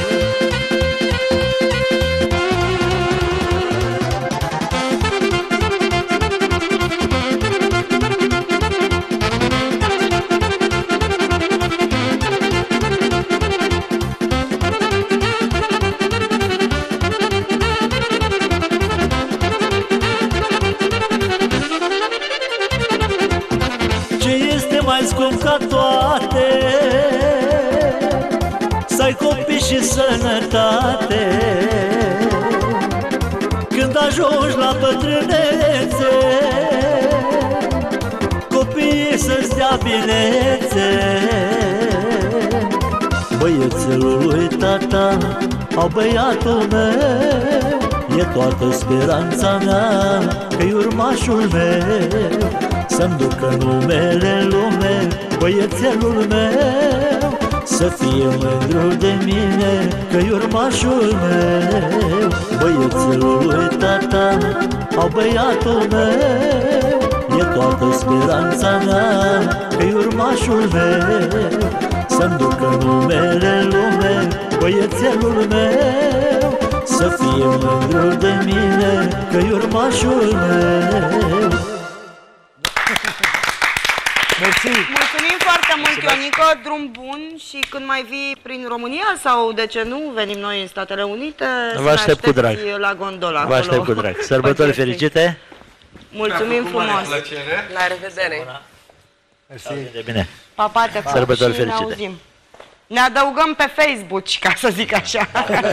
Scump ca toate, să ai copii și sănătate. Când ajungi la bătrânețe, copiii să-ți dea binețe. Băiețelul lui tata, au băiatul meu, e toată speranța mea, că-i urmașul meu. Să-mi ducă numele în lume, băiețelul meu, să fie mândru de mine, că-i urmașul meu. Băiețelul lui tata, au băiatul meu, e toată speranța mea, că-i urmașul meu. Să-mi ducă numele în lume, băiețelul meu, să fie mândru de mine, că-i urmașul meu. Mersi! Mulțumim! Mulțumim foarte mult, Ionică, drum bun și când mai vii prin România sau, de ce nu, venim noi în Statele Unite, vă aștept cu drag. La gondola. Vă aștept cu drag. Sărbători fericite! Mulțumim frumos! La revedere! De bine! Pa, te Sărbători și fericite. ne auzim. Ne adăugăm pe Facebook, ca să zic așa.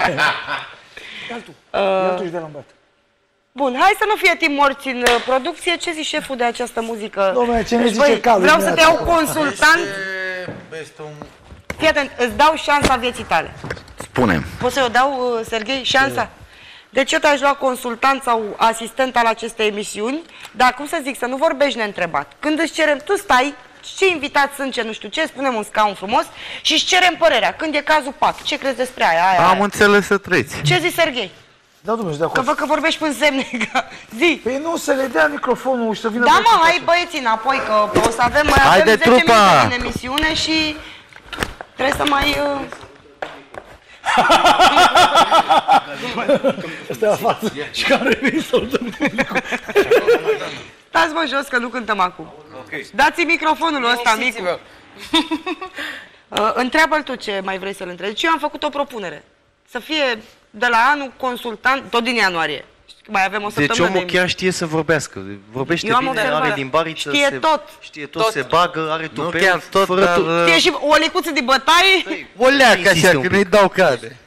Iată-și de lambat. Bun, hai să nu fie timp morți în producție. Ce zici șeful de această muzică? Dom'le, ce ne Deci, zice băi, calul? vreau să te iau consultant. Este un... Fii atent, îți dau șansa vieții tale. Spune-mi. Poți să-i o dau, Serghei, șansa? Deci eu te-aș lua consultant sau asistent al acestei emisiuni, dar cum să zic, să nu vorbești neîntrebat. Când îți cerem, tu stai, ce invitați sunt, ce nu știu ce, spunem un scaun frumos și îți cerem părerea. Când e cazul, pac, ce crezi despre aia? Am înțeles să trăiți. Ce zici, Serghei? Da, domnule, de Că acord. văd că vorbești până semne, zi. Păi nu, să le dea microfonul și să vină... Da, mă, hai băieții înapoi, că o să avem, mai Haide, avem 10 minute trupa! din emisiune și trebuie să mai... Asta la față și care vine să-l dăm publicul. Stați mă jos că nu cântăm acum. Dați-mi microfonul ăsta, micu. Întreabă-l tu ce mai vrei să-l întrebi. Deci eu am făcut o propunere. Să fie de la anul consultant, tot din ianuarie. Mai avem o Deci săptămână. omul chiar știe să vorbească. Vorbește Eu am bine, observat. are limbariță, Știe tot. Știe tot, se bagă, are Nu tupeu. chiar tot, fără dar... Știe și o licuță de bătaie. O leacă Insiste așa, un când pic. îi dau cade.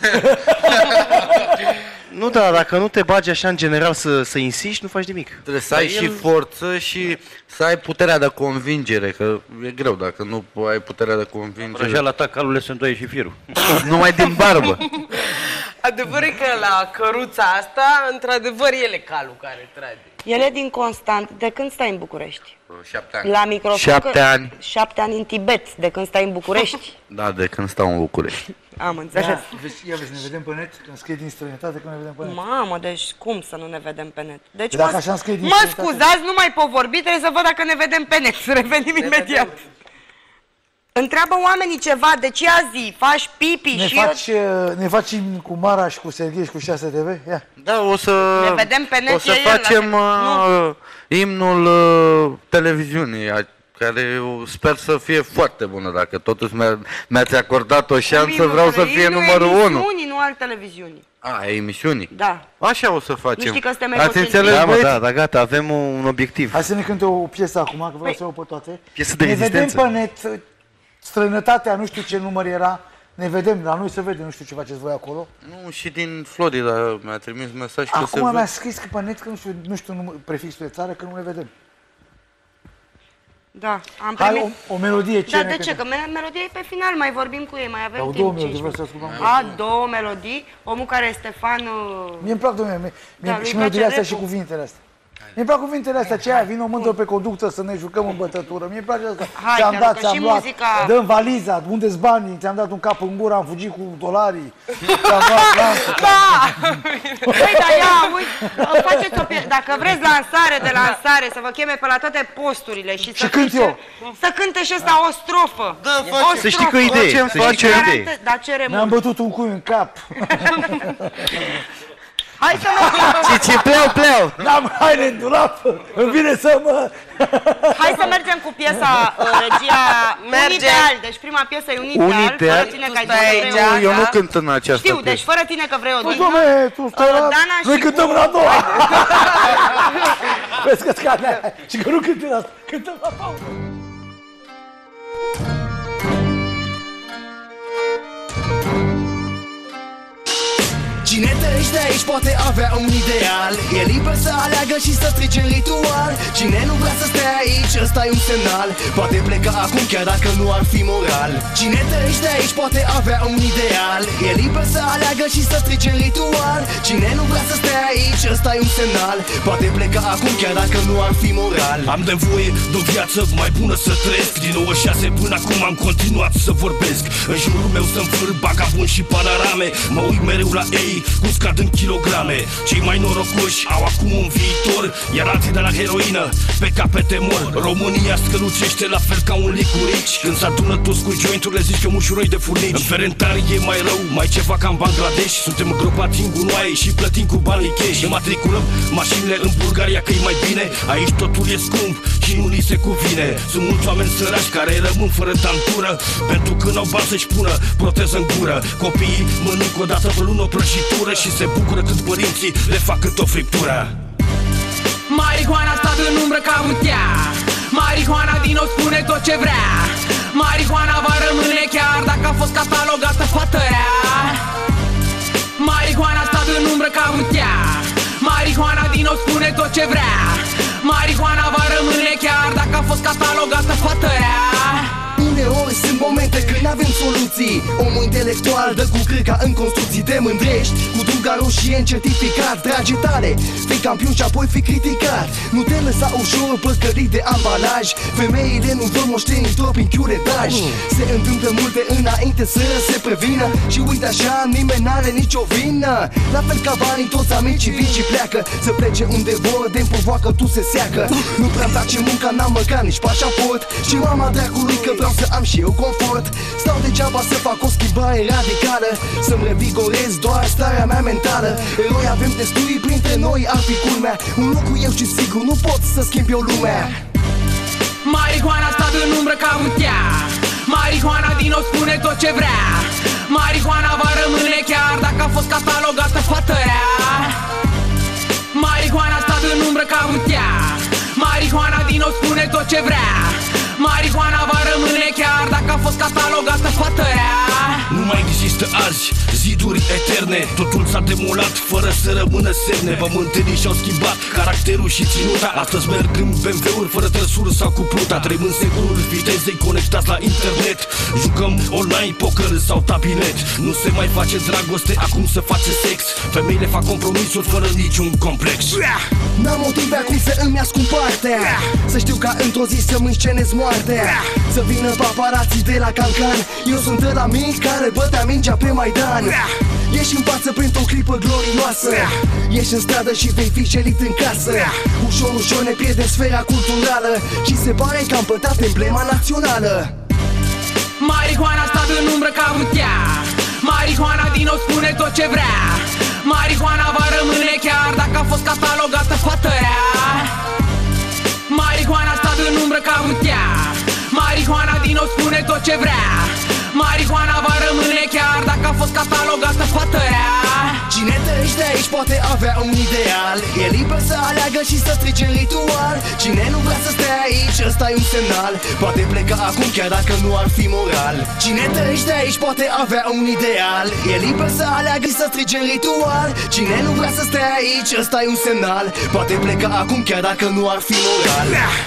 Nu, da, dacă nu te bagi așa în general să insiști, nu faci nimic. Trebuie să ai și forță și să ai puterea de convingere, că e greu dacă nu ai puterea de convingere. Răjeala ta, calule, se îndoie și firul. Numai din barbă. Adevărul e că la căruța asta, într-adevăr, el e calul care trage. El e din Constant. De când stai în București? 7 ani. La microfon. 7 ani. 7 ani în Tibet, de când stai în București. Da, de când stau în București. Am înțeles. Da, ia vezi, ne vedem pe net, când scrie din străinătate, când ne vedem pe net. Mamă, deci cum să nu ne vedem pe net? Deci Dacă așa scrie din mă străinătate- scuzați, nu mai pot vorbi, trebuie să văd dacă ne vedem pe net. Să revenim imediat. Întreabă oamenii ceva, deci ia zi, faci pipi Ne și faci, ne faci cu Mara și cu Serghei și cu 6 TV? Ia. Da, o să... Ne vedem pe net, o să e el la facem net. imnul televiziunii, care eu sper să fie foarte bună. Dacă totuși mi-ați acordat o șansă, vreau să fie numărul 1. emisiunii, nu al televiziunii. A, emisiunii? Da. Așa o să facem. Nu știi că suntem Ați egocentrici? înțeles, Da, mă, băieți? da, da, gata, avem un obiectiv. Hai să ne cânte o piesă acum, că vreau să o pe toate. Piesă de ne rezistență. vedem pe net, străinătatea, nu știu ce număr era, ne vedem, la noi se vede, nu știu ce faceți voi acolo. Nu, și din Florida mi-a trimis mesaj că se Acum mi-a vede. scris că pe net, că nu știu prefixul de țară, că nu ne vedem. Da, am Hai, primit. o melodie, ce Da, ne de cântă? ce? Că melodia e pe final, mai vorbim cu ei, mai avem Au timp. două 5 melodii, vreau să minute. ascultăm. Două melodii. Omul care e Stefan... Mie îmi plac, domnule, Da, lui și place melodiile astea și rap-ul. cuvintele astea. Mi-mi plac cuvintele astea, ce aia, vin o mândră pe conductă să ne jucăm în bătătură. Mie-mi place asta. Hai, Ți-am te dat, rog, că ți-am și luat, muzica- dăm valiza, unde-s banii, ți-am dat un cap în gură, am fugit cu dolarii. Ți-am luat lanțul. Da! Păi, dar ia, uite, faceți o piesă. Dacă vreți lansare de lansare, să vă cheme pe la toate posturile și să cânt eu. Să cânte și ăsta o strofă. Da, O facem. Să știi că o idee, Facem, să știi că o facem. idee. Da, cere Mi-am mult. bătut un cui în cap. Hai să mergem, Ce pleu! N-am haine în dulap, îmi vine să mă... hai să mergem cu piesa regia Un Merge. Ideal. Deci prima piesă e Un Ideal, Un Ideal. fără tine Tu că ai stai zis aici, că vrei o- Eu nu Da. cânt în această Știu, deci piesă. fără tine că vrei o Păi, dignă. dom'le, tu stai la... Dana Noi și cântăm cu- la a doua. Vezi că scadea. Și că nu cântăm la asta, cântăm la pauză. Cine trăiește aici poate avea un ideal. E liber să aleagă și să strice în ritual. Cine nu vrea să stea aici, ăsta e un semnal. Poate pleca acum chiar dacă nu ar fi moral. Cine trăiește aici poate avea un ideal. E liber să aleagă și să strice în ritual. Cine nu vrea să stea aici, ăsta e un semnal. Poate pleca acum chiar dacă nu ar fi moral. Am nevoie de o viață mai bună să trăiesc. Din 96 până acum am continuat să vorbesc. În jurul meu sunt vârf, bagabun și panorame. Mă uit mereu la ei, banii cum scad în kilograme. Cei mai norocoși au acum un viitor, iar alții de la heroină pe capete mor. România scălucește la fel ca un licurici. Când s-adună toți cu jointurile zici că mușuroi de furnici. În Ferentari e mai rău, mai ceva ca în Bangladesh. Suntem îngropați în gunoaie și plătim cu banii cash. Matriculăm mașinile în Bulgaria că e mai bine. Aici totul e scump și nu li se cuvine. Sunt mulți oameni săraci care rămân fără tantură, pentru că n-au bani să-și pună proteză în gură. Copiii mănâncă o dată pe lună o prăjitură și se bucură când părinții le fac cât o friptură. Marihuana stat în umbră ca utea. Marihuana din nou spune tot ce vrea. Marihuana va rămâne chiar dacă a fost catalogată fată rea. Marihuana stat în umbră ca utea. Marihuana din nou spune tot ce vrea. Marihuana va rămâne chiar dacă a fost catalogată fată rea. Uneori sunt momente când avem soluții. Omul intelectual dă cu crâca în construcții. Te mândrești cu duga roșie în certificat. Dragi tale, fii campion și apoi fi criticat. Nu te lăsa ușor păcălit de ambalaj. Femeile nu vor moștenitori prin chiuretaj. Se întâmplă multe înainte să se prevină. Și uite așa, nimeni n-are nicio vină. La fel ca banii, toți amicii vin și pleacă. Să plece unde vor, de-n provoacă, tu se seacă. Nu prea-mi place munca, n-am măcar nici pașaport. Și mama dracului că vreau să am și eu confort. Stau degeaba să fac o schimbare radicală, să-mi revigorez doar starea mea mentală. Eroi avem destui, printre noi ar fi culmea. Un lucru eu și sigur, nu pot să schimb eu lumea. Marihuana stat în umbră ca utea. Marihuana din nou spune tot ce vrea. Marihuana va rămâne chiar dacă a fost catalogată fată rea. Marihuana stat în umbră ca utea. Marihuana din nou spune tot ce vrea. Marihuana va rămâne chiar dacă a fost catalogată fată rea. Nu mai există azi ziduri eterne. Totul s-a demolat fără să rămână semne. Pământenii și-au schimbat caracterul și ținuta. Astăzi merg în BMW-uri fără trăsură sau cu pluta. Trăim în secolul vitezei, conectați la internet. Jucăm online, poker sau tabinet. Nu se mai face dragoste, acum se face sex. Femeile fac compromisuri fără niciun complex. N-am motive acum să îmi ascund partea. Să știu ca într-o zi să-mi scenez moartea. Să vină paparații de la Cancan. Eu sunt ăla mic care bătea mingea pe Maidan. Ești în față printr-o clipă glorioasă. Ești în stradă și vei fi celit în casă. Ușor, ușor ne pierdem sfera culturală. Și se pare că am pătat emblema națională. Marihuana stat în umbră ca utea. Marihuana din nou spune tot ce vrea. Marihuana va rămâne chiar dacă a fost catalogată fată rea. Marihuana stat în umbră ca utea. Marihuana din nou spune tot ce vrea. Marihuana va rămâne chiar dacă a fost catalogată fată rea. Cine trăiește aici poate avea un ideal. E liber să aleagă și să strige în ritual. Cine nu vrea să stea aici, ăsta e un semnal. Poate pleca acum chiar dacă nu ar fi moral. Cine trăiește aici poate avea un ideal. E liber să aleagă și să strige în ritual. Cine nu vrea să stea aici, ăsta e un semnal. Poate pleca acum chiar dacă nu ar fi moral.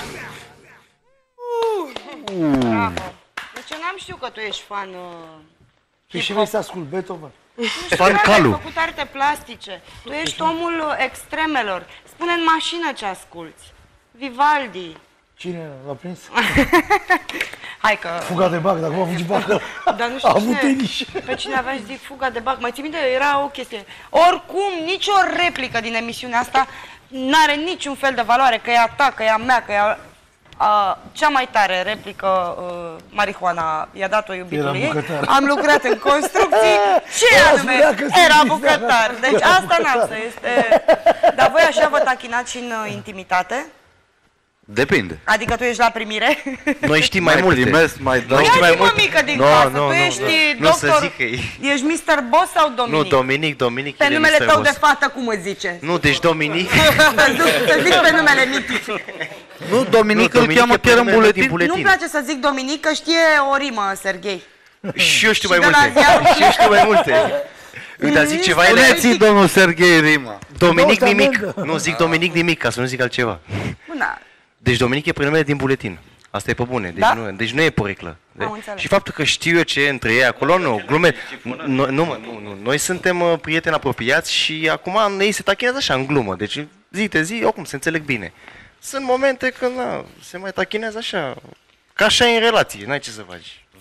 Bravo. Deci eu n-am știut că tu ești fan Tu și vrei să ascult Beethoven? Fan Calu. Ai făcut arte plastice. Tu ești omul extremelor. Spune în mașină ce asculți. Vivaldi. Cine l-a prins? Hai că... Fuga de Bach, dacă m-a fugit Bach, dar nu știu a avut tenis. Pe cine avea și zic Fuga de Bach. Mai ții minte, era o chestie. Oricum, nicio replică din emisiunea asta n-are niciun fel de valoare. Că e a ta, că e a mea, că e a... cea mai tare replică marihuana i-a dat-o iubitului ei. Am lucrat în construcții. Ce anume? Era bucătar. Deci asta n-am să este. Dar voi așa vă tachinați și în intimitate? Depinde. Adică tu ești la primire? Noi știm mai multe. Primesc, mai dau. Ia zi mă mică din casă. Tu ești doctor. Ești Mr. Boss sau Dominic? Nu, Dominic. Pe numele tău de fată cum îți zice? Nu, deci Dominic. Să zic pe numele mitic. Nu, Dominic îl cheamă chiar în buletin. Nu-mi place să zic Dominic, că știe o rimă, Serghei. Și eu știu mai multe. Și eu știu mai multe. Uite, zic ceva. Spuneți domnul Serghei rima. Dominic nimic. Nu, zic Dominic nimic, ca să nu zic altceva. Bună. Deci Dominic e prenumele din buletin. Asta e pe bune. Deci, da? deci nu e poreclă. Și faptul că știu eu ce e între ei acolo, nu, glume. Nu. Noi suntem prieteni apropiați și acum ei se tachinează așa în glumă. Deci zi de zi, oricum, se înțeleg bine. Sunt momente când se mai tachinează așa. Ca așa e în relație, n-ai ce să faci.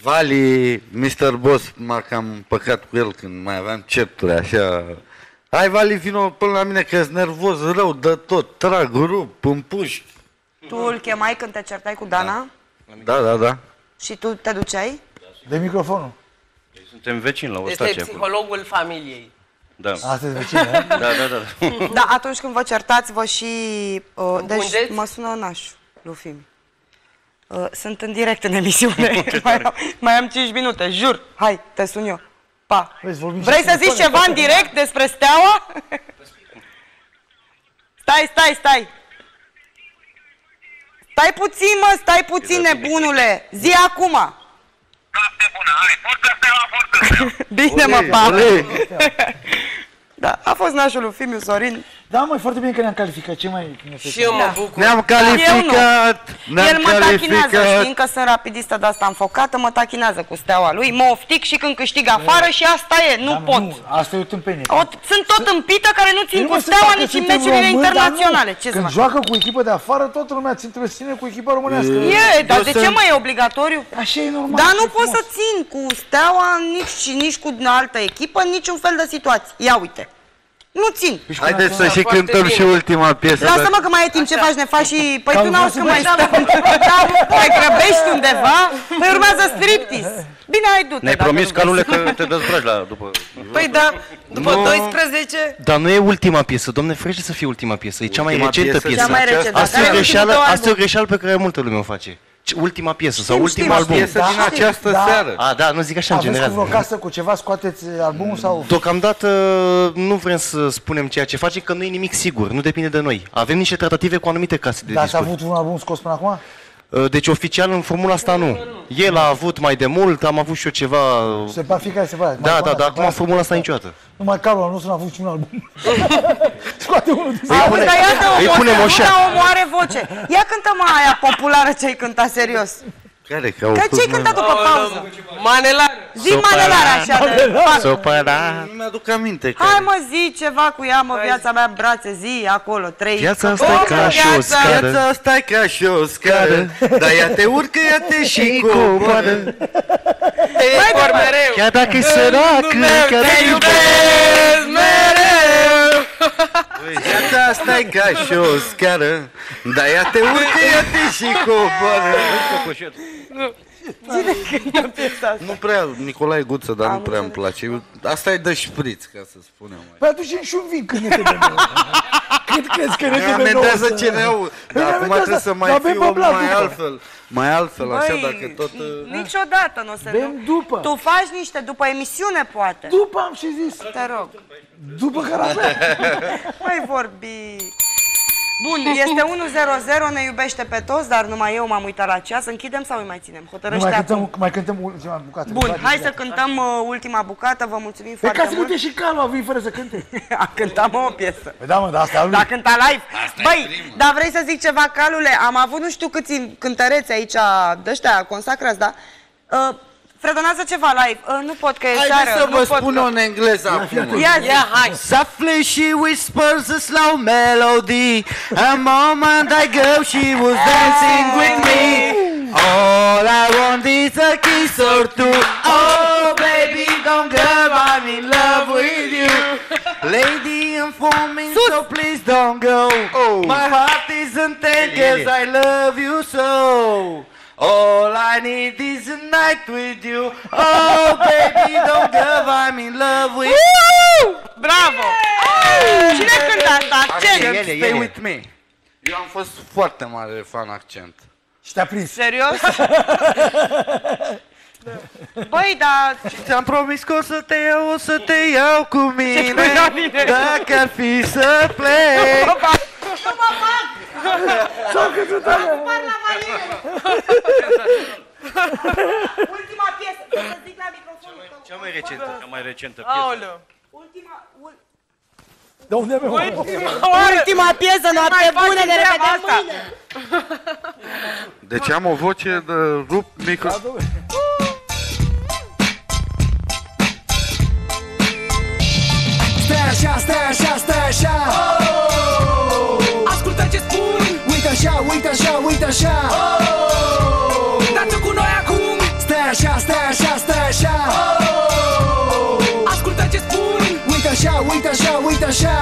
Vali, Mr. Boss, m-a cam păcat cu el când mai aveam certuri așa. Hai, Vali, vino până la mine că ești nervos rău, dă tot, trag, rup, împuși. Tu îl chemai când te certai cu Dana? Da. Și tu te duceai? De microfonul. Suntem vecini la o stație. Este psihologul familiei. Da. Asta e vecini, da? Da. Da, atunci când vă certați, vă și... deci mă sună nașul, lui Fimi. Sunt în direct în emisiune. mai am 5 minute, jur. Hai, te sun eu. Pa. Vrei să zici ceva în direct despre Steaua? Stai. Stai puțin, mă, stai puțin, nebunule. Zi acum. Noapte bună, hai, forță Steaua, forță Steaua. Bine, mă, pa. Da, a fost nașul lui Fimiu Sorin. Da, mă, e foarte bine că ne-am calificat. Ce mai... Și eu mă bucur. Ne-am calificat! El mă tachinează, știind că sunt rapidistă de asta înfocată, mă tachinează cu Steaua lui, mă oftic și când câștig afară și asta e, nu pot. Asta e o tâmpenie. Sunt tot împită care nu țin cu Steaua nici în meciurile internaționale. Când joacă cu echipă de afară, toată lumea trebuie să ține cu echipa românească. E, dar de ce mă e obligatoriu? Așa e normal. Dar nu pot să țin cu Steaua nici cu altă echipă, niciun fel de situație. Ia uite. Nu țin. Haideți să și cântăm și ultima piesă. Lasă-mă că mai e timp, ce faci, ne faci și... Păi tu n-auzi că mai stăm. Mai grăbești undeva? Păi urmează striptease. Bine, hai, du-te. Ne-ai promis, Calule, că te dezbraci la după... Păi da, după 12... Dar nu e ultima piesă, Doamne ferește să fie ultima piesă, e cea mai recentă piesă. Cea mai recentă. Asta e o greșeală pe care multă lume o face. Ultima piesă sau ultimul album. Piesă din această seară. Da, nu zic așa în general. Aveți cu vreo casă cu ceva, scoateți albumul sau... Deocamdată nu vrem să spunem ceea ce facem, că nu e nimic sigur, nu depinde de noi. Avem niște tratative cu anumite case de discuri. Dar ați avut un album scos până acum? Deci oficial în formula asta nu. El a avut mai de mult, am avut și eu ceva... Fiecare separat. Da, dar acum în formula asta niciodată. Numai Carol, nu s-a avut niciun album. Scoate unul din Îi punem o șa. Omul are voce. Ia cântă-mă aia populară ce-ai cântat serios. Care? Că ce-ai cântat după pauză? Manelar. Zi Manelar așa de... Supărat. Nu mi-aduc aminte. Hai mă, zi ceva cu ea, mă, viața mea în brațe, zi acolo, 3. Viața asta e ca și o scară. Viața asta e ca și o scară. Dar ea te urcă, ea te și coboară. Te iubesc mereu. Chiar dacă e săracă, chiar te iubesc mereu. Viața asta e ca și o scară. Dar ea te urcă, ea te și coboară. Cine cântă piesa asta? Nu prea, Nicolae Guță, dar nu prea îmi place. Asta e de șpriț, ca să spunem. Păi atunci și un vin când ne de nouă. Cât crezi că ne de nouă? Amendează ce ne au. Dar acum trebuie să mai fiu mai altfel, așa, dacă tot... Niciodată nu o să... Bem după. Tu faci niște, după emisiune, poate. După am și zis. Te rog. După carafel. Mai vorbi... Bun, este 1-0-0, ne iubește pe toți, dar numai eu m-am uitat la ceas. Închidem sau îi mai ținem? Hotărăște acum. Mai cântăm ultima bucată. Bun, hai să cântăm ultima bucată, vă mulțumim foarte mult. Ca să cânte și Calu, a venit fără să cânte. A cântat o piesă. Da, mă, dar asta a cântat live. Băi, dar vrei să zic ceva, Calule? Am avut nu știu câți cântăreți aici, de-ăștia consacrați, da? Fredonează ceva live. Nu pot că e seară. Haideți să vă spun-o în engleză acum. Ia, hai. Softly she whispers a slow melody. A moment ago she was dancing with me. All I want is a kiss or two. Oh baby, don't go, I'm in love with you. Lady, I'm forming, so please don't go. My heart isn't dead, 'cause I love you so. All I need is a night with you. Oh, baby, don't go, I'm in love with you. Bravo! Cine cântă asta? Accent? Stay with me. Eu am fost foarte mare fan Accent. Și te-a prins. Serios? Băi, dar... Ți-am promis că o să te iau cu mine. Dacă ar fi să plec. Nu mă fac! S-au căzut alea! Ultima piesă, să zic la microfon. Cea mai recentă piesă. Aoleu. De unde avem? Ultima piesă, noapte bună, ne revedem mâine! Deci am o voce de rup microfon. Stai așa Ascultă ce spun. Uite așa Dați-o cu noi acum. Stai așa, stai așa, stai așa. Ascultă ce spun. Uite așa, uite așa, uite așa.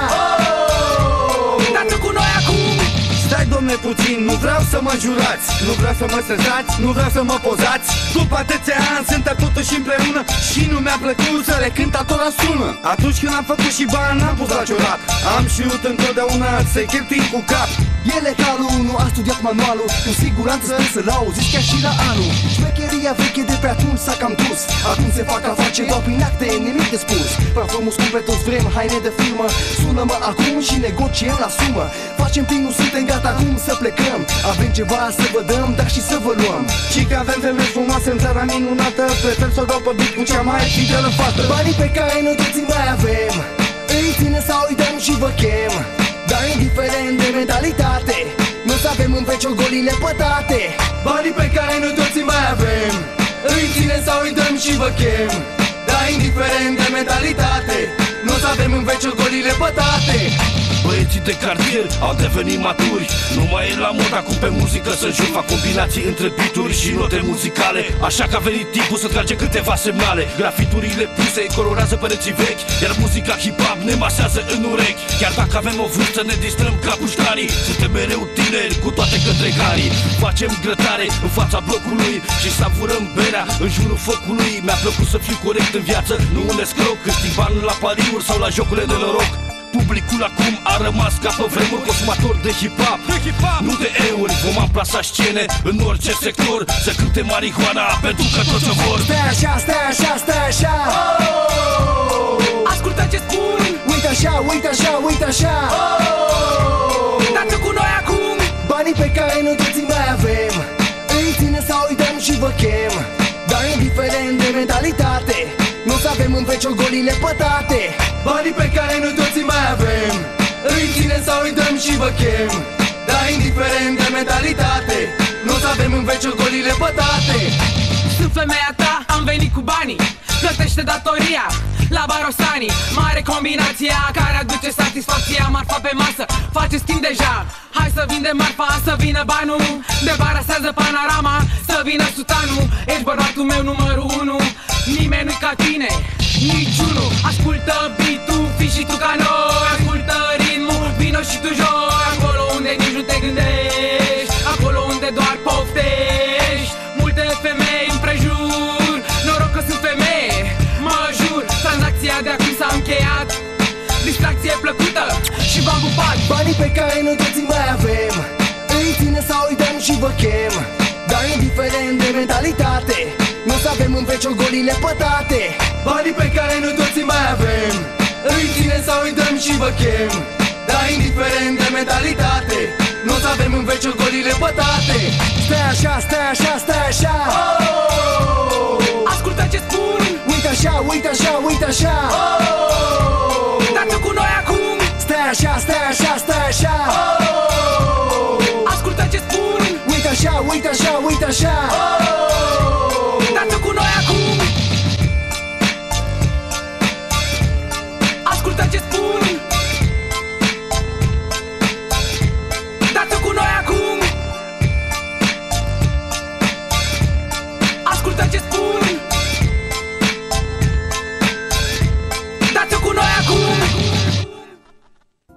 Dați-o cu noi acum. Stai domne puțin, nu vreau să mă jurați, nu vreau să mă stresați, nu vreau să mă pozați. După atâția ani suntem totuși împreună și nu mi-a plăcut să le cânt atora sună. Atunci când am făcut și bani n-am pus la ciorat, am știut întotdeauna să-i cheltui cu cap. El e calul 1, a studiat manualul, cu siguranță să-l auziți chiar și la anul. Șmecheria veche de pe atunci s-a cam dus, acum se fac afaceri doar prin acte, nimic de spus. Parfumul scump pe toți vrem, haine de firmă, sună-mă acum și negociem la sumă. Facem plinul, suntem gata acum să plecăm, avem ceva să vă dăm, dar și să vă luăm. Și că avem femei frumoase în țara minunată, prefer să o dau pe beat cu cea mai fidelă fată. Banii pe care noi toți mai avem, îi ține sau îi dăm și vă chem. Dar indiferent de mentalitate, nu să avem în veci golile pătate. Banii pe care noi toți mai avem, îi ținem sau îi dăm și vă chem. Dar indiferent de mentalitate, nu să avem în veci golile pătate. Băieții de cartier au devenit maturi, nu mai e la mod acum pe muzică să jur. Fac combinații între beaturi și note muzicale, așa că a venit timpul să tragem câteva semnale. Grafiturile puse colorează pereții vechi, iar muzica hip-hop ne masează în urechi. Chiar dacă avem o vârstă ne distrăm ca puștarii, suntem mereu tineri cu toate cătregarii. Facem grătare în fața blocului și savurăm berea în jurul focului. Mi-a plăcut să fiu corect în viață, nu un escroc, câștig bani la pariuri sau la jocurile de noroc. Publicul acum a rămas ca pe vremuri consumator de hip-hop, nu de euri. Vom amplasa scene în orice sector, să cânte marihuana pentru că toți o vor. Stai așa, stai așa, stai așa. Ascultă ce spun. Uite așa, uite așa, uite așa. Dați-o cu noi acum. Banii pe care noi toți mai avem, îi ține sau îi dăm și vă chem. Dar indiferent de mentalitate, nu să avem în veci golile pătate. Banii pe care noi toți mai avem, îi ținem sau îi dăm și vă chem. Dar indiferent de mentalitate, nu să avem în veci golile pătate. Sunt femeia ta, am venit cu banii, plătește datoria la Barosani. Mare combinația care aduce satisfacția, marfa pe masă, face schimb deja. Hai să vindem marfa, să vină banul, debarasează panorama, să vină sutanul. Ești bărbatul meu numărul 1, nimeni nu-i ca tine, niciunul. Ascultă beat-ul, fii și tu ca noi, ascultă ritmul, vino și tu joi. Acolo unde nici nu te gândești, acolo unde doar poftești. Multe femei împrejur, noroc că sunt femeie, mă jur. Tranzacția de acum s-a încheiat, distracție plăcută și v-am pupat. Banii pe care noi toți mai avem, îi ține sau îi dăm și vă chem. Dar indiferent de mentalitate, nu să avem în veci golile pătate. Banii pe care noi toți mai avem, îi ținem sau îi dăm și vă chem. Dar indiferent de mentalitate, nu să avem în veci golile pătate. Stai așa, stai așa, stai așa. Ascultă ce spun. Uite așa, uite așa, uite așa. Dați-o cu noi acum. Stai așa, stai așa, stai așa. Ascultă ce spun. Uite așa, uite așa, uite așa.